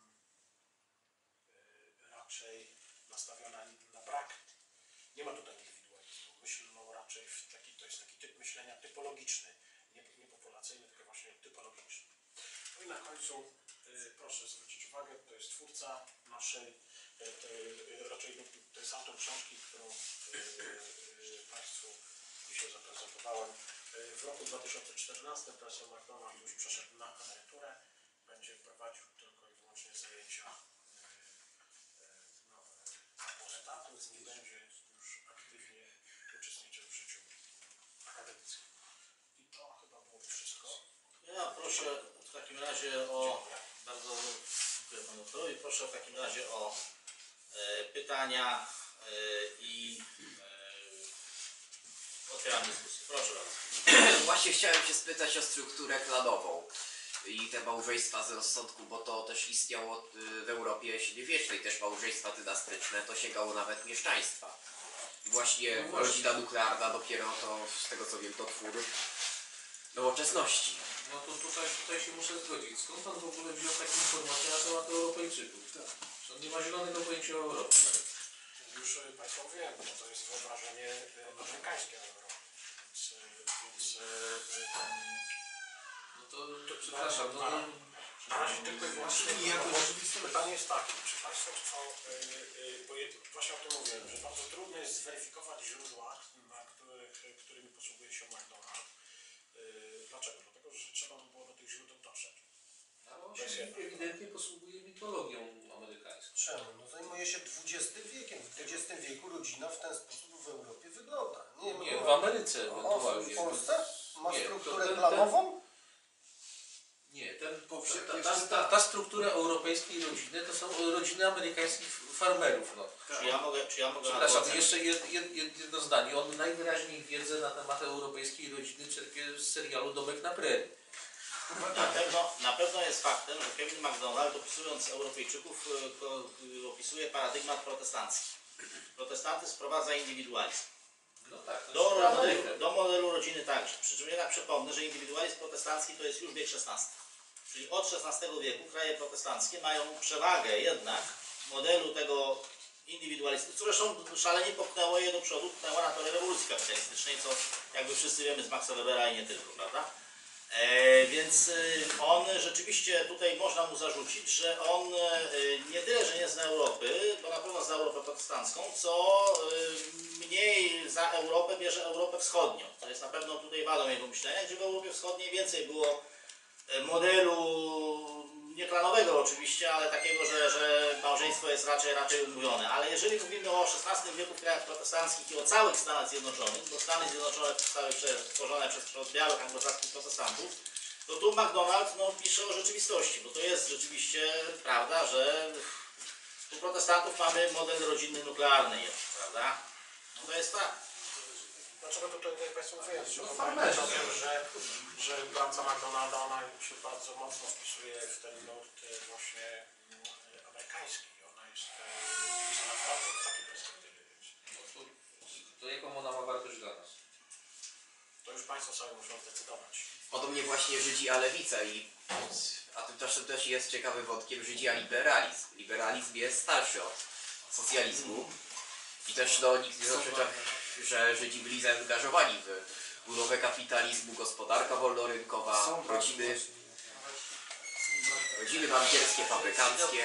raczej nastawiona na brak. Nie ma tutaj indywidualizmu. Myślą raczej w taki, to jest taki typ myślenia typologiczny, nie, nie populacyjny, tylko właśnie typologiczny. No i na końcu y, proszę zwrócić uwagę, to jest twórca naszej, y, y, raczej to jest autor książki, którą y, y, Państwu dzisiaj zaprezentowałem. Y, w roku dwa tysiące czternastym profesor McDonald już przeszedł na emeryturę, będzie prowadził tylko i wyłącznie zajęcia y, y, no, na postatu, nie będzie już aktywnie uczestniczył w życiu akademickim. I to chyba byłoby wszystko. Ja proszę w takim razie o, bardzo dziękuję Panu doktorowi, proszę w takim razie o e, pytania e, i e, otwieram dyskusję. Proszę bardzo. Właśnie chciałem się spytać o strukturę klanową i te małżeństwa z rozsądku, bo to też istniało w Europie średniowiecznej, też małżeństwa dynastyczne, to sięgało nawet mieszczaństwa. I właśnie No rodzina nuklearna dopiero to, z tego co wiem, to twór nowoczesności. No to tutaj, tutaj się muszę zgodzić. Skąd Pan w ogóle wziął takie informacje na temat Europejczyków? Tak. On nie ma zielonego pojęcia o Europie. Już Państwo wiem, że to jest wyobrażenie amerykańskie o Europie. Więc, więc No to, to przepraszam, no, no na razie tylko i wyłącznie I jako pytanie jest takie, czy Państwo chcą, bo właśnie o tym mówiłem, że bardzo trudno jest zweryfikować źródła, na których, którymi posługuje się McDonald. ewidentnie posługuje mitologią amerykańską. Czemu? No zajmuje się dwudziestym wiekiem. W dwudziestym wieku rodzina w ten sposób w Europie wygląda. Nie, Nie, w Ameryce O, ewentualnie. w Polsce? Ma Nie, to strukturę ten- klanową? Nie, ten, Powszechnie ta, ta, ta, ta struktura europejskiej rodziny to są rodziny amerykańskich farmerów. No. Czy ja mogę, czy ja mogę Przepraszam, ocenić? jeszcze jed, jed, jed, jedno zdanie. On najwyraźniej wiedzę na temat europejskiej rodziny czerpie z serialu Domek na Prairie. Na pewno, na pewno jest faktem, że Kevin MacDonald, opisując Europejczyków, e, ko- e, opisuje paradygmat protestancki. Protestantyzm wprowadza indywidualizm. No tak, to Do, jest modelu, Ameryka. do modelu rodziny także. Przy czym jednak przypomnę, że indywidualizm protestancki to jest już wiek szesnasty. Czyli od szesnastego wieku kraje protestanckie mają przewagę jednak modelu tego indywidualizmu, co zresztą szalenie popchnęło je do przodu, popchnęło na tory rewolucji kapitalistycznej, co jakby wszyscy wiemy z Maxa Webera i nie tylko, prawda? E, więc y, on rzeczywiście, tutaj można mu zarzucić, że on y, nie tyle, że nie zna Europy, bo na pewno zna Europę protestancką, co y, mniej za Europę bierze Europę wschodnią. To jest na pewno tutaj wadą jego myślenia, gdzie w Europie Wschodniej więcej było y, modelu nieklanowego oczywiście, ale takiego, że, że małżeństwo jest raczej raczej umówione. Ale jeżeli mówimy o szesnastym wieku w krajach protestanckich i o całych Stanach Zjednoczonych, bo Stany Zjednoczone zostały stworzone przez, przez białych anglosaskich protestantów, to tu MacDonald no, pisze o rzeczywistości, bo to jest rzeczywiście prawda, że u protestantów mamy model rodzinny nuklearny jest, prawda? No to jest tak. Dlaczego tutaj Państwo mówię, że, farmerzy. że, że praca McDonalda ona się bardzo mocno wpisuje w ten nurt e, właśnie mm, amerykański. Ona jest e, pisana w w takiej perspektywie. To, to jaką ona ma wartość dla nas? To już Państwo sobie muszą zdecydować. Podobnie właśnie Żydzi a lewica i a tymczasem też jest ciekawy wątkiem Żydzi a liberalizm. Liberalizm jest starszy od socjalizmu i też no, nikt nie zaprzecza, że Żydzi byli zaangażowani w budowę kapitalizmu, gospodarka wolnorynkowa, rodziny, rodziny bankierskie, fabrykanckie.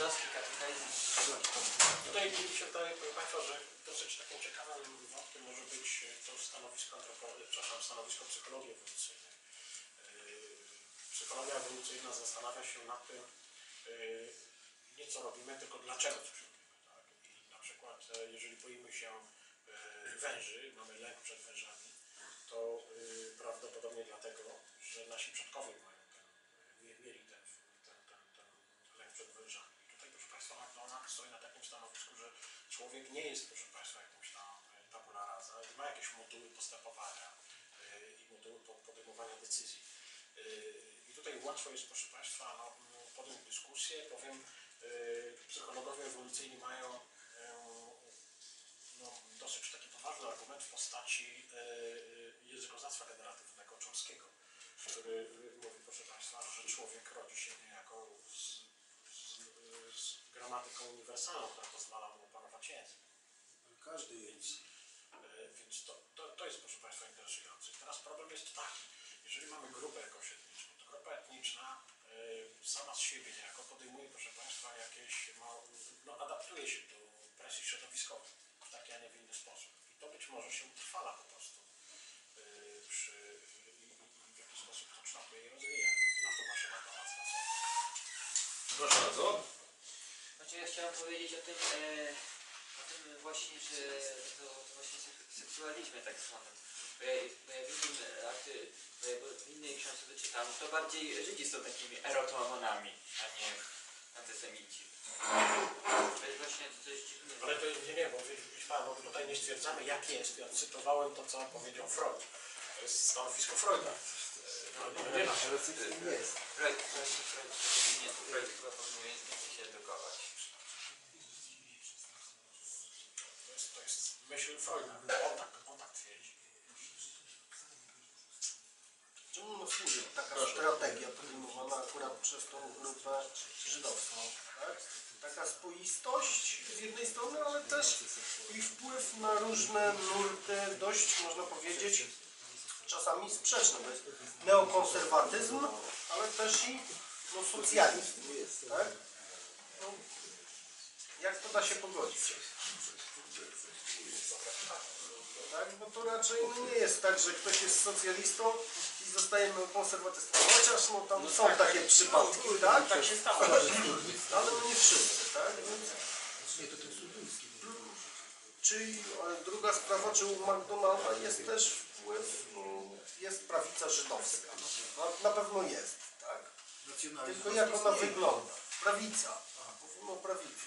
Tutaj mi się wydaje, proszę Państwa, że dosyć takim ciekawym wątkiem może być to stanowisko, antropo- przepraszam, stanowisko psychologii ewolucyjnej. Yy, Psychologia ewolucyjna zastanawia się nad tym, yy, nie co robimy, tylko dlaczego coś robimy. Tak? I na przykład, e, jeżeli boimy się e, węży, mamy lęk przed wężami, to yy, prawdopodobnie dlatego, że nasi przodkowie mają ten, mie- mieli ten, ten, ten, ten lęk przed wężami. Tutaj, proszę Państwa, McDonald stoi na takim stanowisku, że człowiek nie jest, proszę Państwa, jakimś tam e, tabula rasa i ma jakieś moduły postępowania e, i moduły po- podejmowania decyzji. E, I tutaj łatwo jest, proszę Państwa, no, no, podjąć dyskusję, bowiem e, psychologowie ewolucyjni mają e, no, dosyć taki poważny argument w postaci e, e, językoznawstwa generatywnego Chomskiego, który e, mówi, proszę Państwa, że człowiek rodzi się niejako z, z, z gramatyką uniwersalną, która pozwala mu opanować język. Każdy jest. E, Więc to, to, to jest, proszę Państwa, interesujące. Teraz problem jest taki, jeżeli mamy grupę jakąś etniczną, to grupa etniczna e, sama z siebie niejako podejmuje, proszę Państwa, jakieś, no, no, adaptuje się do presji środowiskowej w taki, a nie w inny sposób. I to być może się utrwala po prostu e, przy, i, i, i w jakiś sposób to kształtuje i rozwija. Na to ma się McDonald's na sobie. Proszę bardzo. Znaczy ja chciałem powiedzieć o tym, e, o tym właśnie, że to, to właśnie sek- seksualizmie tak zwanym. Bo ja, bo ja w innym arty, bo ja w innej książce wyczytam, to bardziej Żydzi są takimi erotomonami, a nie antysemici. To jest właśnie coś dziwnego. Ale to nie, nie, bo wiesz Pan, bo tutaj nie stwierdzamy jak jest. Ja cytowałem to, co powiedział Freud. To jest stanowisko Freuda. Nie, nie nasze. Freud, Freud, Freud, nie, Freud chyba powinien więcej się edukować. To jest, to jest myśl Freuda. On tak, on tak twierdzi. Czemu służy taka strategia podejmowana akurat przez tą grupę żydowską? Tak? Taka spoistość z jednej strony, ale też i wpływ na różne nurty, dość można powiedzieć czasami sprzeczne. To jest neokonserwatyzm, ale też i no, socjalizm. Tak? No, jak to da się pogodzić? Tak? Bo to raczej no, nie jest tak, że ktoś jest socjalistą i i zostajemy konserwatystami. Chociaż no, tam są takie przypadki, tak? Tak się stało. Ale no nie wszyscy, tak? Więc... Czyli e, druga sprawa, czy u McDonalda jest też wpływ, no, jest prawica żydowska. Na, na pewno jest, tak? Tylko jak ona wygląda? Prawica. Mówimy o prawicy.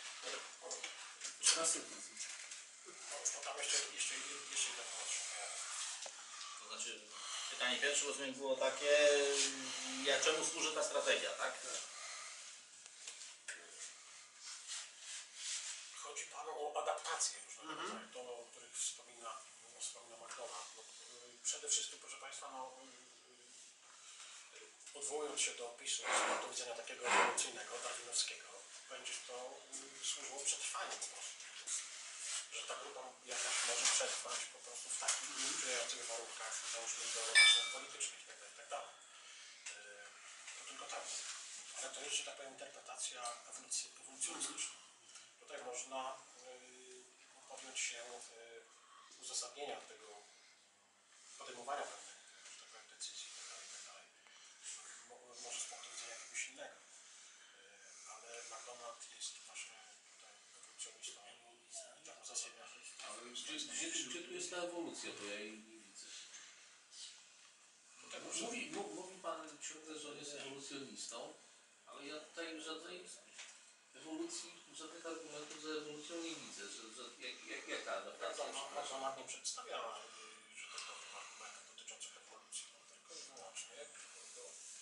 No tam jeszcze, jeszcze, jeszcze jedna pomoc. To znaczy, pytanie pierwsze rozumiem było takie, ja, czemu służy ta strategia, tak? Chodzi Panu o adaptację różnego rodzaju, to, o których wspomina, no, wspomina McDonald. No, y, przede wszystkim, proszę Państwa, no, y, y, odwołując się do opisu z punktu widzenia takiego ewolucyjnego, darwinowskiego, będzie to y, służyło przetrwaniu po prostu. Że ta grupa jakaś może przetrwać po prostu w takich sprzyjających warunkach, załóżmy ideologicznych, politycznych itd. itd. Y, to tylko tak. Ale to jest, że tak powiem, interpretacja ewolucy- ewolucjonistyczna. Tutaj można y, podjąć się y, uzasadnienia tego podejmowania pewnych, że tak powiem, decyzji itd. itd. Mo, może z punktu widzenia jakiegoś innego. Y, ale McDonald jest właśnie tutaj ewolucjonistą i tak uzasadnia. Ale gdzie, gdzie, gdzie tu jest ta ewolucja, bo ja jej nie widzę. Tutaj może, Mówi, mów- mówi Pan ciągle, że on jest ewolucjonistą, ale ja tutaj żadnej ewolucji, żadnych argumentów za ewolucją nie widzę. Że, że, jak, jak, jaka adaptacja? McDonald nie przedstawia, y, że tak powiem, argumentów dotyczących ewolucji, no, tylko i wyłącznie do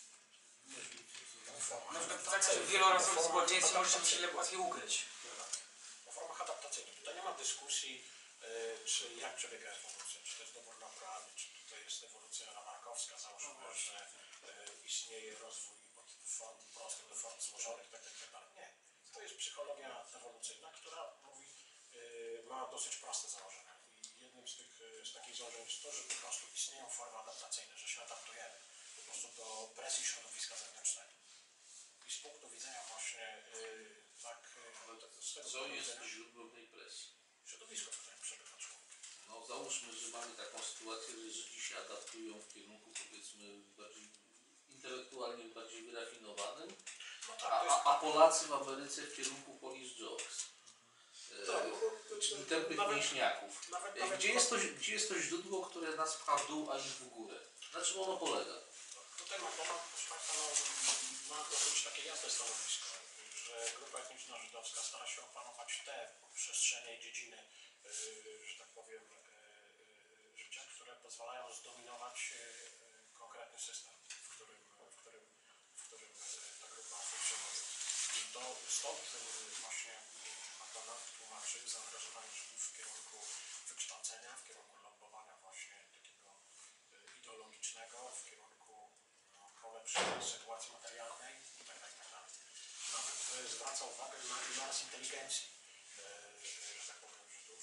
Na przykład tak, że wielorazowe społeczeństwo może się łatwiej ukryć. o formach adaptacyjnych. Tutaj nie ma dyskusji, y, czy jak przebiega ewolucja, czy to jest dobór naturalny, czy to jest ewolucja lamarckowska, załóżmy, że y, istnieje rozwój od form prostych do form złożonych, tak, tak, tak. Nie. To jest psychologia ewolucyjna, która mówi, y, ma dosyć proste założenia. I jednym z, tych, y, z takich założeń jest to, że po prostu istnieją formy adaptacyjne, że się adaptujemy po prostu do presji środowiska zewnętrznego. I z punktu widzenia właśnie y, tak, y, z tego Co punktu jest widzenia źródłem tej presji? środowisko, w którym przebywa człowiek. No załóżmy, że mamy taką sytuację, że Żydzi się adaptują w kierunku, powiedzmy, bardziej intelektualnie bardziej wyrafinowanym, No tak, a, to jest, a, a Polacy w Ameryce w kierunku Polish Jokes. tak, E, no, to- czyli tępych nawet- mięśniaków. nawet, E, nawet Gdzie jest, to, gdzie jest to źródło, które nas pcha w dół, a ich w górę? Na czym ono polega? Tutaj McDonald, proszę Państwa, no, ma dosyć takie jasne stanowisko, że grupa etniczna żydowska stara się opanować te przestrzenie i dziedziny, yy, że tak powiem, yy, życia, które pozwalają zdominować yy, konkretny system, w którym, w którym, w którym yy, ta grupa funkcjonuje. I to stąd yy, właśnie McDonald tłumaczy zaangażowanie Żydów w kierunku wykształcenia, w kierunku lobbowania właśnie takiego yy, ideologicznego, w kierunku no, polepszenia sytuacji materialnej i tak dalej, tak dalej. Nawet yy, zwraca uwagę na bilans inteligencji, yy, że tak powiem, Żydów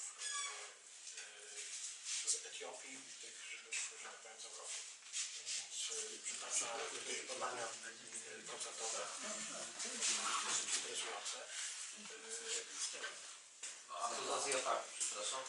yy, z Etiopii i tych Żydów, że tak powiem, z Europy. Więc yy, przytacza jakieś badania yy, procentowe, dosyć interesujące. Yy, A co za Azjatami, przepraszam?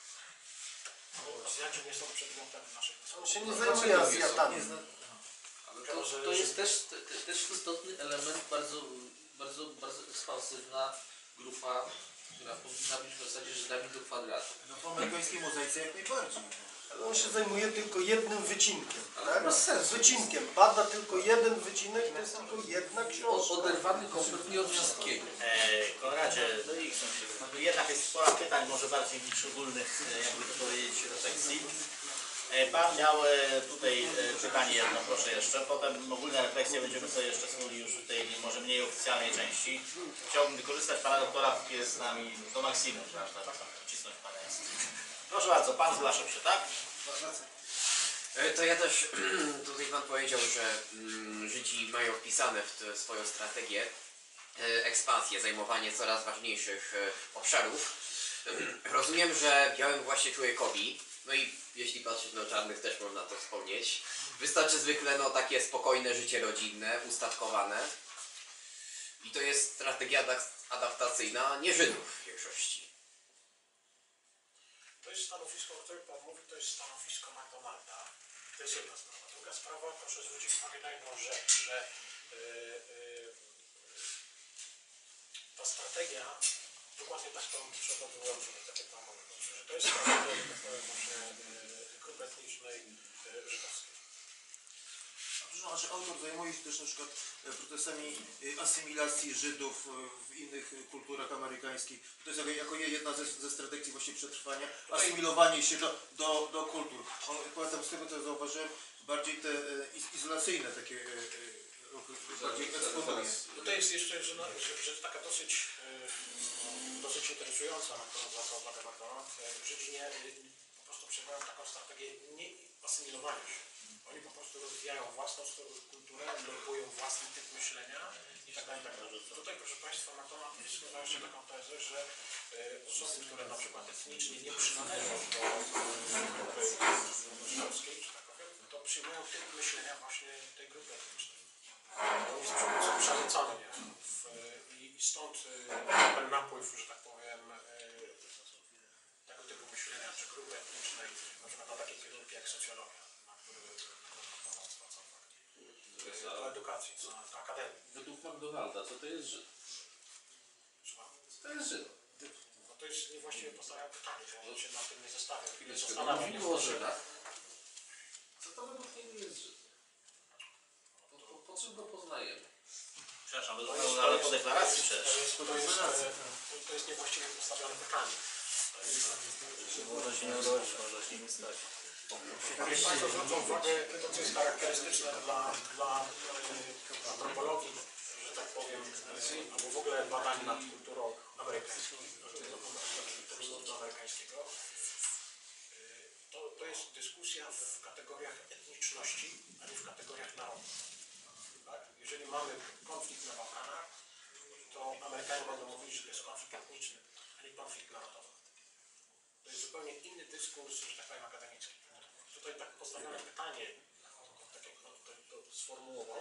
Azjaci nie są przedmiotem naszej On dyskusji. się nie zajmuje Azjatami. Ale to, to jest też, te, te, też istotny element, bardzo, bardzo, bardzo ekspansywna grupa, która powinna być w zasadzie Żydami do kwadratu. No po amerykańskiej mozaice jak najbardziej. Ale on się zajmuje tylko jednym wycinkiem. Ale Tak? bez sensu. Wycinkiem. Bada tylko jeden wycinek, to jest tylko jedna O, książka. oderwany kompletnie od wszystkiego. E, Konradzie, no i no, jednak jest spora pytań, może bardziej niż ogólnych, e, jakby to powiedzieć, refleksji. E, Pan miał e, tutaj e, pytanie jedno, proszę jeszcze, potem ogólne refleksje będziemy sobie jeszcze snuli już w tej może mniej oficjalnej części. Chciałbym wykorzystać Pana doktora, póki jest z nami do maksimum, prawda? Wcisnąć Pana jest. Proszę bardzo, Pan zgłaszał się, tak? E, To ja też, tutaj Pan powiedział, że mm, Żydzi mają wpisane w tę swoją strategię e, ekspansję, zajmowanie coraz ważniejszych e, obszarów. Rozumiem, że białemu właśnie człowiekowi, no i jeśli patrzeć na czarnych też można to wspomnieć, wystarczy zwykle no, takie spokojne życie rodzinne, ustawkowane. I to jest strategia adak- adaptacyjna nie Żydów w większości. To jest stanowisko, o którym Pan mówi, to jest stanowisko McDonalda. To jest jedna sprawa. Druga sprawa, proszę zwrócić uwagę na jedną rzecz, że yy, yy, ta strategia, dokładnie tak to trzeba wyłączyć, tak jak Pan mówił, że to jest strategia właśnie yy, grupy etnicznej yy, żydowskiej. A że autor zajmuje się też na przykład procesami asymilacji Żydów w innych kulturach amerykańskich. To jest jako jedna ze, ze strategii właśnie przetrwania, asymilowanie się do, do, do kultur. On, pamiętam z tego, co zauważyłem, bardziej te izolacyjne takie ruchy, bardziej eksponuje. No to jest jeszcze, że, że, że taka dosyć, dosyć interesująca, na którą zwraca uwagę Macron. Żydzi nie, po prostu przyjmują taką strategię nie asymilowania się. Oni po prostu rozwijają własną kulturę, lokują własny typ myślenia i tak dalej, i tak dalej. Tutaj, proszę Państwa, Macron wysnuwa jeszcze taką tezę, że y, osoby, które na przykład etnicznie nie przynależą do grupy żydowskiej, czy tak powiem, to przyjmują typ myślenia właśnie tej grupy etnicznej. Oni są przelecane, nie? W, i, I stąd y, ten napływ, że tak powiem, y, tego typu myślenia, czy grupy etnicznej, na przykład na takie kierunki jak socjologia. Do edukacji, do akademii. Według McDonalda, co to jest Żyd? Co to jest Żyd? No to jest niewłaściwie postawione pytanie, bo on się na tym nie zestawia. Mówiło o Żydach. Co to według niego jest Żyd? Po, po, po czym go poznajemy? Przepraszam, to jest ale po deklaracji przecież. To jest, to jest, to jest niewłaściwie postawione pytanie. Może się nie udać, może się nie stać. Jeśli Państwo zwrócą uwagę, to co jest charakterystyczne dla, dla y, antropologii, że tak powiem, y, albo w ogóle badań nad kulturą amerykańską, kulturą amerykańskiego, y, to, to jest dyskusja w kategoriach etniczności, a nie w kategoriach narodu. Tak? Jeżeli mamy konflikt na Bałkanach, to Amerykanie będą mówić, że to jest konflikt etniczny, a nie konflikt narodowy. To jest zupełnie inny dyskurs, że tak powiem, akademicki. Tutaj tak postawione pytanie, tak jak to, to, to sformułował,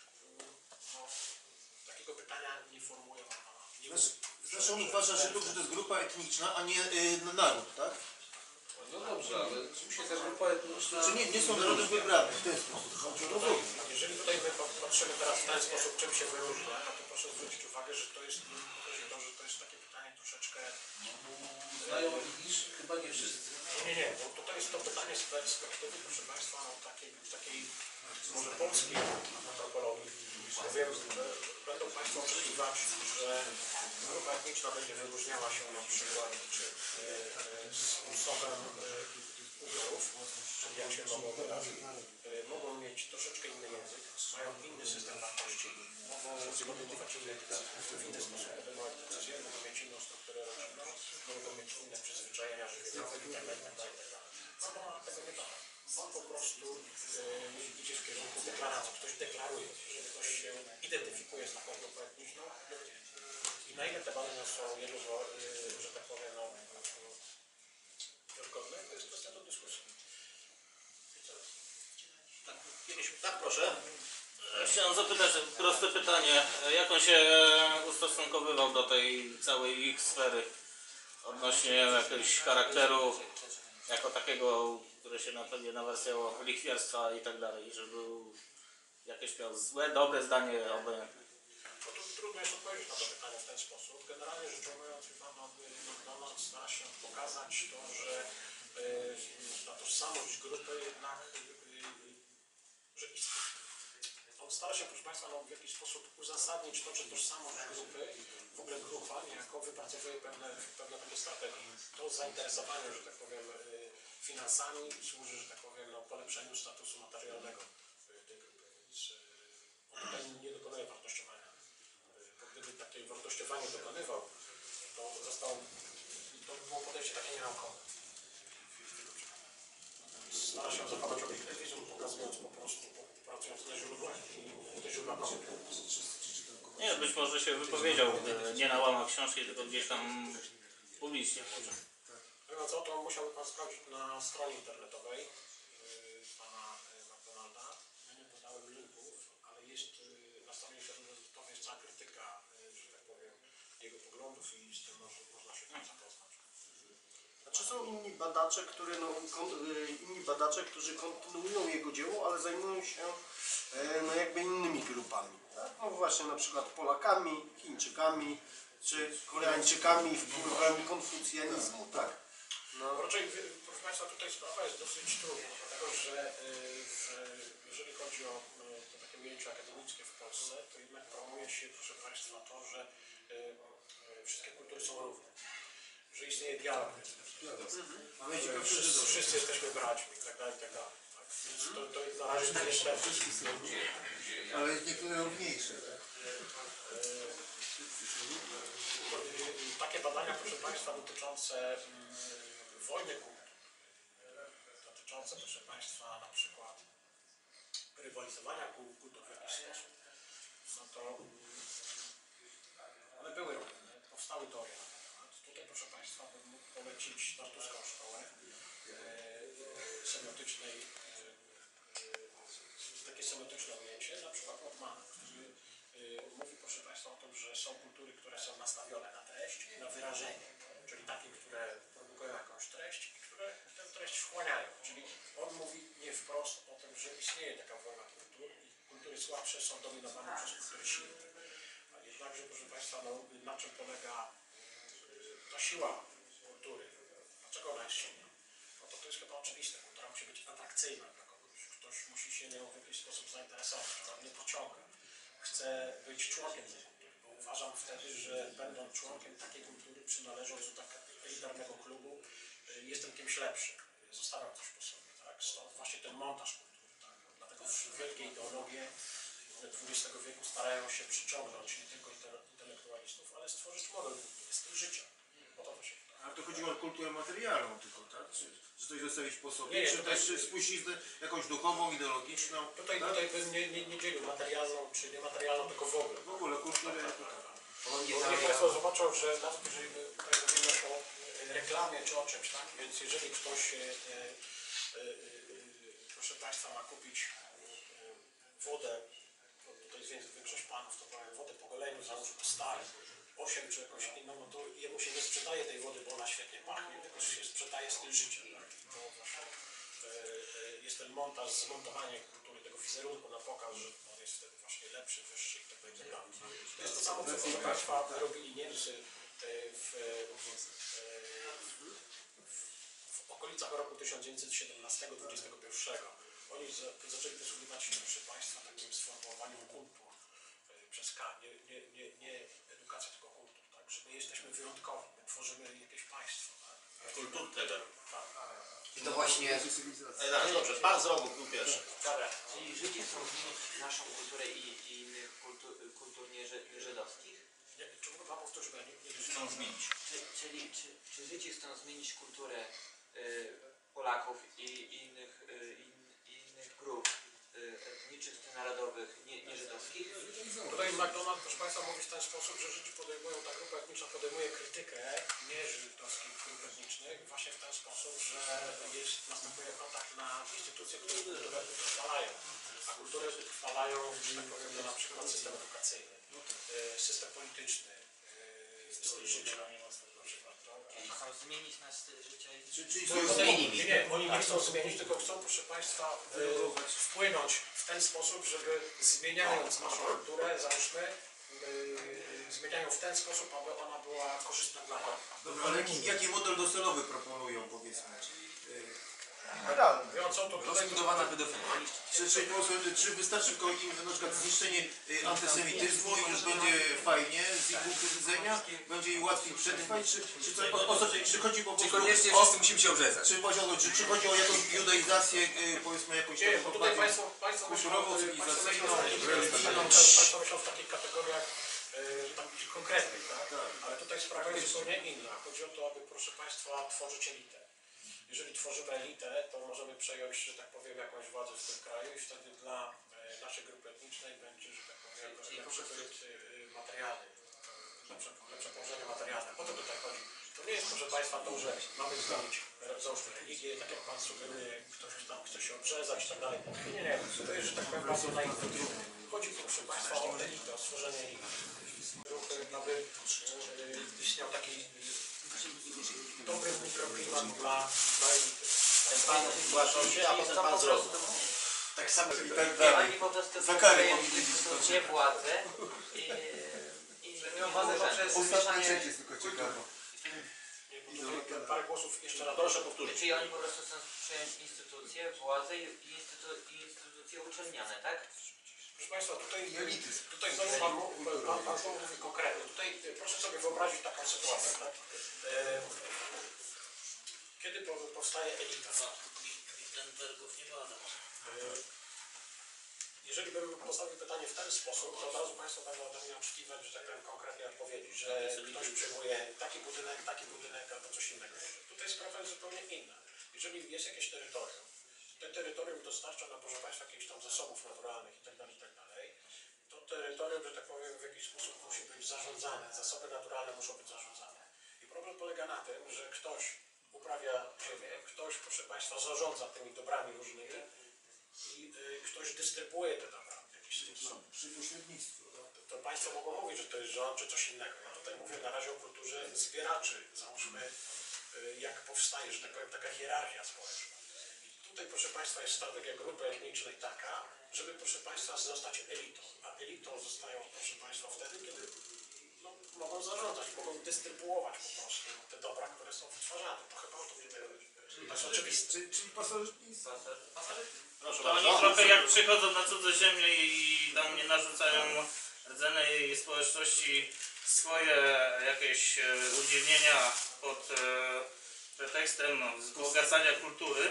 no, takiego pytania nie formułuje Macron. Znaczy, znaczy on uważa, że to, że to jest grupa etniczna, a nie y, naród, tak? No dobrze, ale czym się ta grupa etniczna... Czy nie, nie są narody wybrane w ten sposób. Chodzi o to. Jeżeli tutaj my patrzymy teraz w ten sposób, czym się wyróżnia, no to proszę zwrócić uwagę, że to jest, to, że to jest takie pytanie troszeczkę... Znają niż chyba nie wszyscy. Nie, nie, bo to, to jest to pytanie z perspektywy, proszę Państwa, no, takiej, takiej może polskiej antropologii. Wiem, że będą Państwo oczekiwać, że grupa etniczna będzie wyróżniała się na przykład czy, e, z sposobem e, ubiorów, czyli jak się mogą wyrazić. E, mogą mieć troszeczkę inny język, mają inny system wartości, mogą podejmować inne decyzje, w inny sposób podejmować decyzje, mogą mieć inną strukturę rodzinną, mogą mieć inne przyzwyczajenia żywieniowe itd. No, tego nie ma. On po prostu e, idzie w kierunku deklaracji. Ktoś deklaruje, że ktoś się identyfikuje z taką grupą etniczną i na ile te badania są jego, e, że tak powiem, no, wiarygodne, to jest kwestia do dyskusji. Kiedyś, tak, proszę. Chciałem zapytać, proste pytanie, jak on się ustosunkowywał do tej całej ich sfery odnośnie jakiegoś charakteru jako takiego, które się pewnie nawarstwiało lichwiarstwa i tak dalej, że był jakieś miał złe, dobre zdanie obojętne. No to trudno jest odpowiedzieć na to pytanie w ten sposób. Generalnie rzecz ujmując, McDonald stara się pokazać to, że y, ta tożsamość grupy jednak y, że on stara się, proszę Państwa, no, w jakiś sposób uzasadnić to, że tożsamość grupy, w ogóle grupa niejako wypracowuje pewne, pewne takie strategie. To zainteresowanie, że tak powiem, finansami służy, że tak powiem, no, polepszeniu statusu materialnego tej grupy. Więc on tutaj nie dokonuje wartościowania. Bo gdyby takie wartościowanie dokonywał, to został, to było podejście takie nienaukowe. Stara się zachować obiektywizm, pokazując po prostu, pracując na źródłach i te źródła komunikują. Nie, być może się wypowiedział nie na łamach książki, tylko gdzieś tam publicznie. Mówiąc o to, musiałby Pan sprawdzić na stronie internetowej yy, Pana yy, McDonalda. Ja nie podałem linków, ale jest yy, na stronie internetowej jest cała krytyka, yy, że tak powiem, jego poglądów i z tym można, można się tam zapoznać. czy są inni badacze, które, no, kon, y, inni badacze, którzy kontynuują jego dzieło, ale zajmują się y, no, jakby innymi grupami, tak? No właśnie na przykład Polakami, Chińczykami, czy Koreańczykami, wpływem konfucjanizmu, tak? No. Raczej, proszę Państwa, tutaj sprawa jest dosyć trudna, dlatego że, y, że jeżeli chodzi o y, to takie ujęcie akademickie w Polsce, to jednak promuje się, proszę Państwa, to, że y, y, wszystkie kultury są równe, że istnieje dialog. Mamy że ciekawsze wszyscy, Żydów. wszyscy jesteśmy braćmi i tak dalej, i tak dalej. Tak? Więc to, to na razie to jest pewne. Ale jest niektóre równiejsze. Takie badania, proszę Państwa, dotyczące mm, wojny kultur, dotyczące, proszę Państwa, na przykład rywalizowania kul- kultur w jakiś sposób, no to mm, one były różne, powstały teorie na ten temat. Tutaj, proszę Państwa, bym mógł polecić Tartuską szkołę e, semiotycznej, e, takie semiotyczne ujęcie, na przykład Lotmana, który e, mówi, proszę Państwa, o tym, że są kultury, które są nastawione na treść i na wyrażenie, czyli takie, które produkują jakąś treść i które tę treść wchłaniają. Czyli on mówi nie wprost o tym, że istnieje taka forma kultur i kultury słabsze są dominowane przez kultury silne. A jednakże, proszę Państwa, no, na czym polega ta siła kultury? Dlaczego ona jest silna? No to to jest chyba oczywiste. Kultura musi być atrakcyjna dla kogoś. Ktoś musi się nią w jakiś sposób zainteresować. Ona mnie pociąga. Chcę być członkiem tej kultury, bo uważam wtedy, że będąc członkiem takiej kultury, przynależąc do takiego elitarnego klubu, jestem kimś lepszym. Zostawiam coś po sobie. Tak? Stąd właśnie ten montaż kultury. Tak? Dlatego wielkie ideologie dwudziestego wieku starają się przyciągnąć nie tylko intelektualistów, ale stworzyć model kultury, styl życia. O to się wydaje. Ale to chodziło o kulturę materialną tylko, tak? Czy, czy coś zostawić po sobie, Nie, nie, czy tutaj- też spuściznę jakąś duchową, ideologiczną? Tutaj, tutaj bym nie, nie, nie dzielił materialną czy niematerialną, tylko w ogóle. W ogóle kulturę jako taką. On nie Bo niech zawiera. Państwo zobaczą, że nawet jeżeli my tutaj mówimy o reklamie czy o czymś, tak? Więc jeżeli ktoś, e, e, e, proszę Państwa, ma kupić e, wodę, no tutaj jest więcej- większość panów, to powiem wodę po goleniu, załóżmy stary, osiem czy jakąś inną, no to jemu się nie sprzedaje tej wody, bo ona świetnie pachnie, tylko się sprzedaje styl życia. Tak? I to właśnie e, e, jest ten montaż, zmontowanie kultury, tego wizerunku na pokaz, że on jest wtedy właśnie lepszy, wyższy i tak dalej. To jest to samo, co proszę Państwa robili Niemcy e, w, w, w okolicach roku tysiąc dziewięćset siedemnastego do dwudziestego pierwszego. Oni za, zaczęli posługiwać się, proszę Państwa, takim sformułowaniem kultur e, przez K, nie, nie, nie, nie edukacja, tylko kultur, tak? Że my jesteśmy wyjątkowi, my tworzymy jakieś państwo, tak? Kulturträger. Tak. I to właśnie Ej, zaraz, dobrze, pan z rogu był pierwszy. Dobra, czyli Żydzi chcą zmienić naszą kulturę i, i innych kultur, kultur nieży- nieżydowskich? Nie, czy mógł Pan powtórzyć, bo ja nie, nie Chcą zmienić. Czy, czyli czy, czy Żydzi chcą zmienić kulturę y, Polaków i, i, innych, y, in, i innych grup y, etnicznych czy narodowych nie, nieżydowskich? Tutaj McDonald, proszę Państwa, mówi w ten sposób, że Żydzi podejmują, ta grupa etniczna podejmuje krytykę nieżydowskich grup etnicznych właśnie w ten sposób, że jest, następuje atak na instytucje, które kulturę utrwalają. A kulturę utrwalają, że tak powiem, no, na przykład system edukacyjny, y, system polityczny, y, styl życia. Na przykład, to, Czyli chcą zmienić nasz styl życia i... Czy, czyli Bo coś one- zmienić? Nie, nie, oni nie chcą zmienić, tylko chcą, proszę Państwa, y, wpłynąć w ten sposób, żeby zmieniając naszą kulturę, załóżmy, y, zmieniają w ten sposób, aby ona była korzystna dla nich. Dobra, ale jaki, jaki model docelowy proponują, powiedzmy? Wie, są to tutaj rozbudowana pedofilia. Czy, czy, po prostu, czy wystarczy tylko im na przykład zniszczenie y, antysemityzmu i już będzie fajnie z ich punktu widzenia? Będzie im łatwiej przetrwać? Czy, czy, co, o, o co, czy, czy chodzi po Czy prostu koniecznie o, wszyscy musimy się obrzezać? czy, chodzi o, czy, czy chodzi o jakąś judaizację, y, powiedzmy jakąś Nie, bo taką tutaj bardziej Państwo, państwo myślą, kulturową, państwo cywilizacyjną, myślą, w takich- religijną? Państwo myślą w takich kategoriach y, takich konkretnych, tak? Ale tutaj sprawa jest zupełnie inna. Chodzi o to, aby, proszę Państwa, tworzyć elitę. Jeżeli tworzymy elitę, to możemy przejąć, że tak powiem, jakąś władzę w tym kraju i wtedy dla e, naszej grupy etnicznej będzie, że tak powiem, Czyli po lepszy prostu- byt e, materialny, lepsze, lepsze położenie materialne. O to tutaj chodzi. To nie jest, proszę Państwa, to, że mamy zmienić, e, załóżmy, religię, tak jak Pan sugeruje, ktoś tam chce się obrzezać i tak dalej. Nie, nie, nie. To jest, że tak powiem, bardzo naiwne. Chodzi, proszę Państwa, o elitę, o stworzenie elity. Ruch, aby e, istniał taki dobry mikroklimat dla, dla elity. Ten pan zgłaszał się, a potem To pan po zrobił. prostu, Tak samo I tak nie, dalej. oni po prostu Za karę przejęli powinni być instytucje, władzę i, i, i Ostatnia część jest tylko ciekawa. Nie, bo tutaj parę głosów jeszcze raz. Proszę powtórzyć. Czyli oni po prostu chcą przejąć instytucje, władzę i, i, instytu, i instytucje uczelniane, tak? Proszę Państwa, tutaj, I elity. tutaj znowu pan, mu- pan, pan znowu mówi konkretnie. Tutaj e, proszę sobie wyobrazić taką sytuację, tak? E, kiedy po- powstaje elita? Wittenbergów nie bada. E, Jeżeli bym postawił pytanie w ten sposób, to od razu Państwo będą ode mnie oczekiwać, że tak powiem, konkretnie odpowiedzi, że ktoś przyjmuje taki budynek, taki budynek albo coś innego. Tutaj sprawa jest zupełnie inna. Jeżeli jest jakieś terytorium, to terytorium dostarcza nam, proszę Państwa, jakichś tam zasobów naturalnych itd., itd., to terytorium, że tak powiem, w jakiś sposób musi być zarządzane, zasoby naturalne muszą być zarządzane. I problem polega na tym, że ktoś uprawia ziemię, ktoś, proszę Państwa, zarządza tymi dobrami różnymi i y, ktoś dystrybuuje te dobra w jakiś sposób. Przy pośrednictwie. To, to Państwo mogą mówić, że to jest rząd czy coś innego. Ja tutaj mówię na razie o kulturze zbieraczy. Załóżmy, y, jak powstaje, że tak powiem, taka hierarchia społeczna. I tutaj, proszę Państwa, jest strategia grupy etnicznej taka, żeby, proszę Państwa, zostać elitą. A elitą zostają, proszę Państwa, wtedy, kiedy no, mogą zarządzać, mogą dystrybuować po prostu te dobra, które są wytwarzane. To chyba o to mnie chodzi. To jest oczywiste. Czyli, czyli pasożytnictwo. Proszę To oni bardzo. trochę jak przychodzą na cudze ziemię i tam nie narzucają rdzennej społeczności swoje jakieś e, udziwnienia pod e, pretekstem no, wzbogacania kultury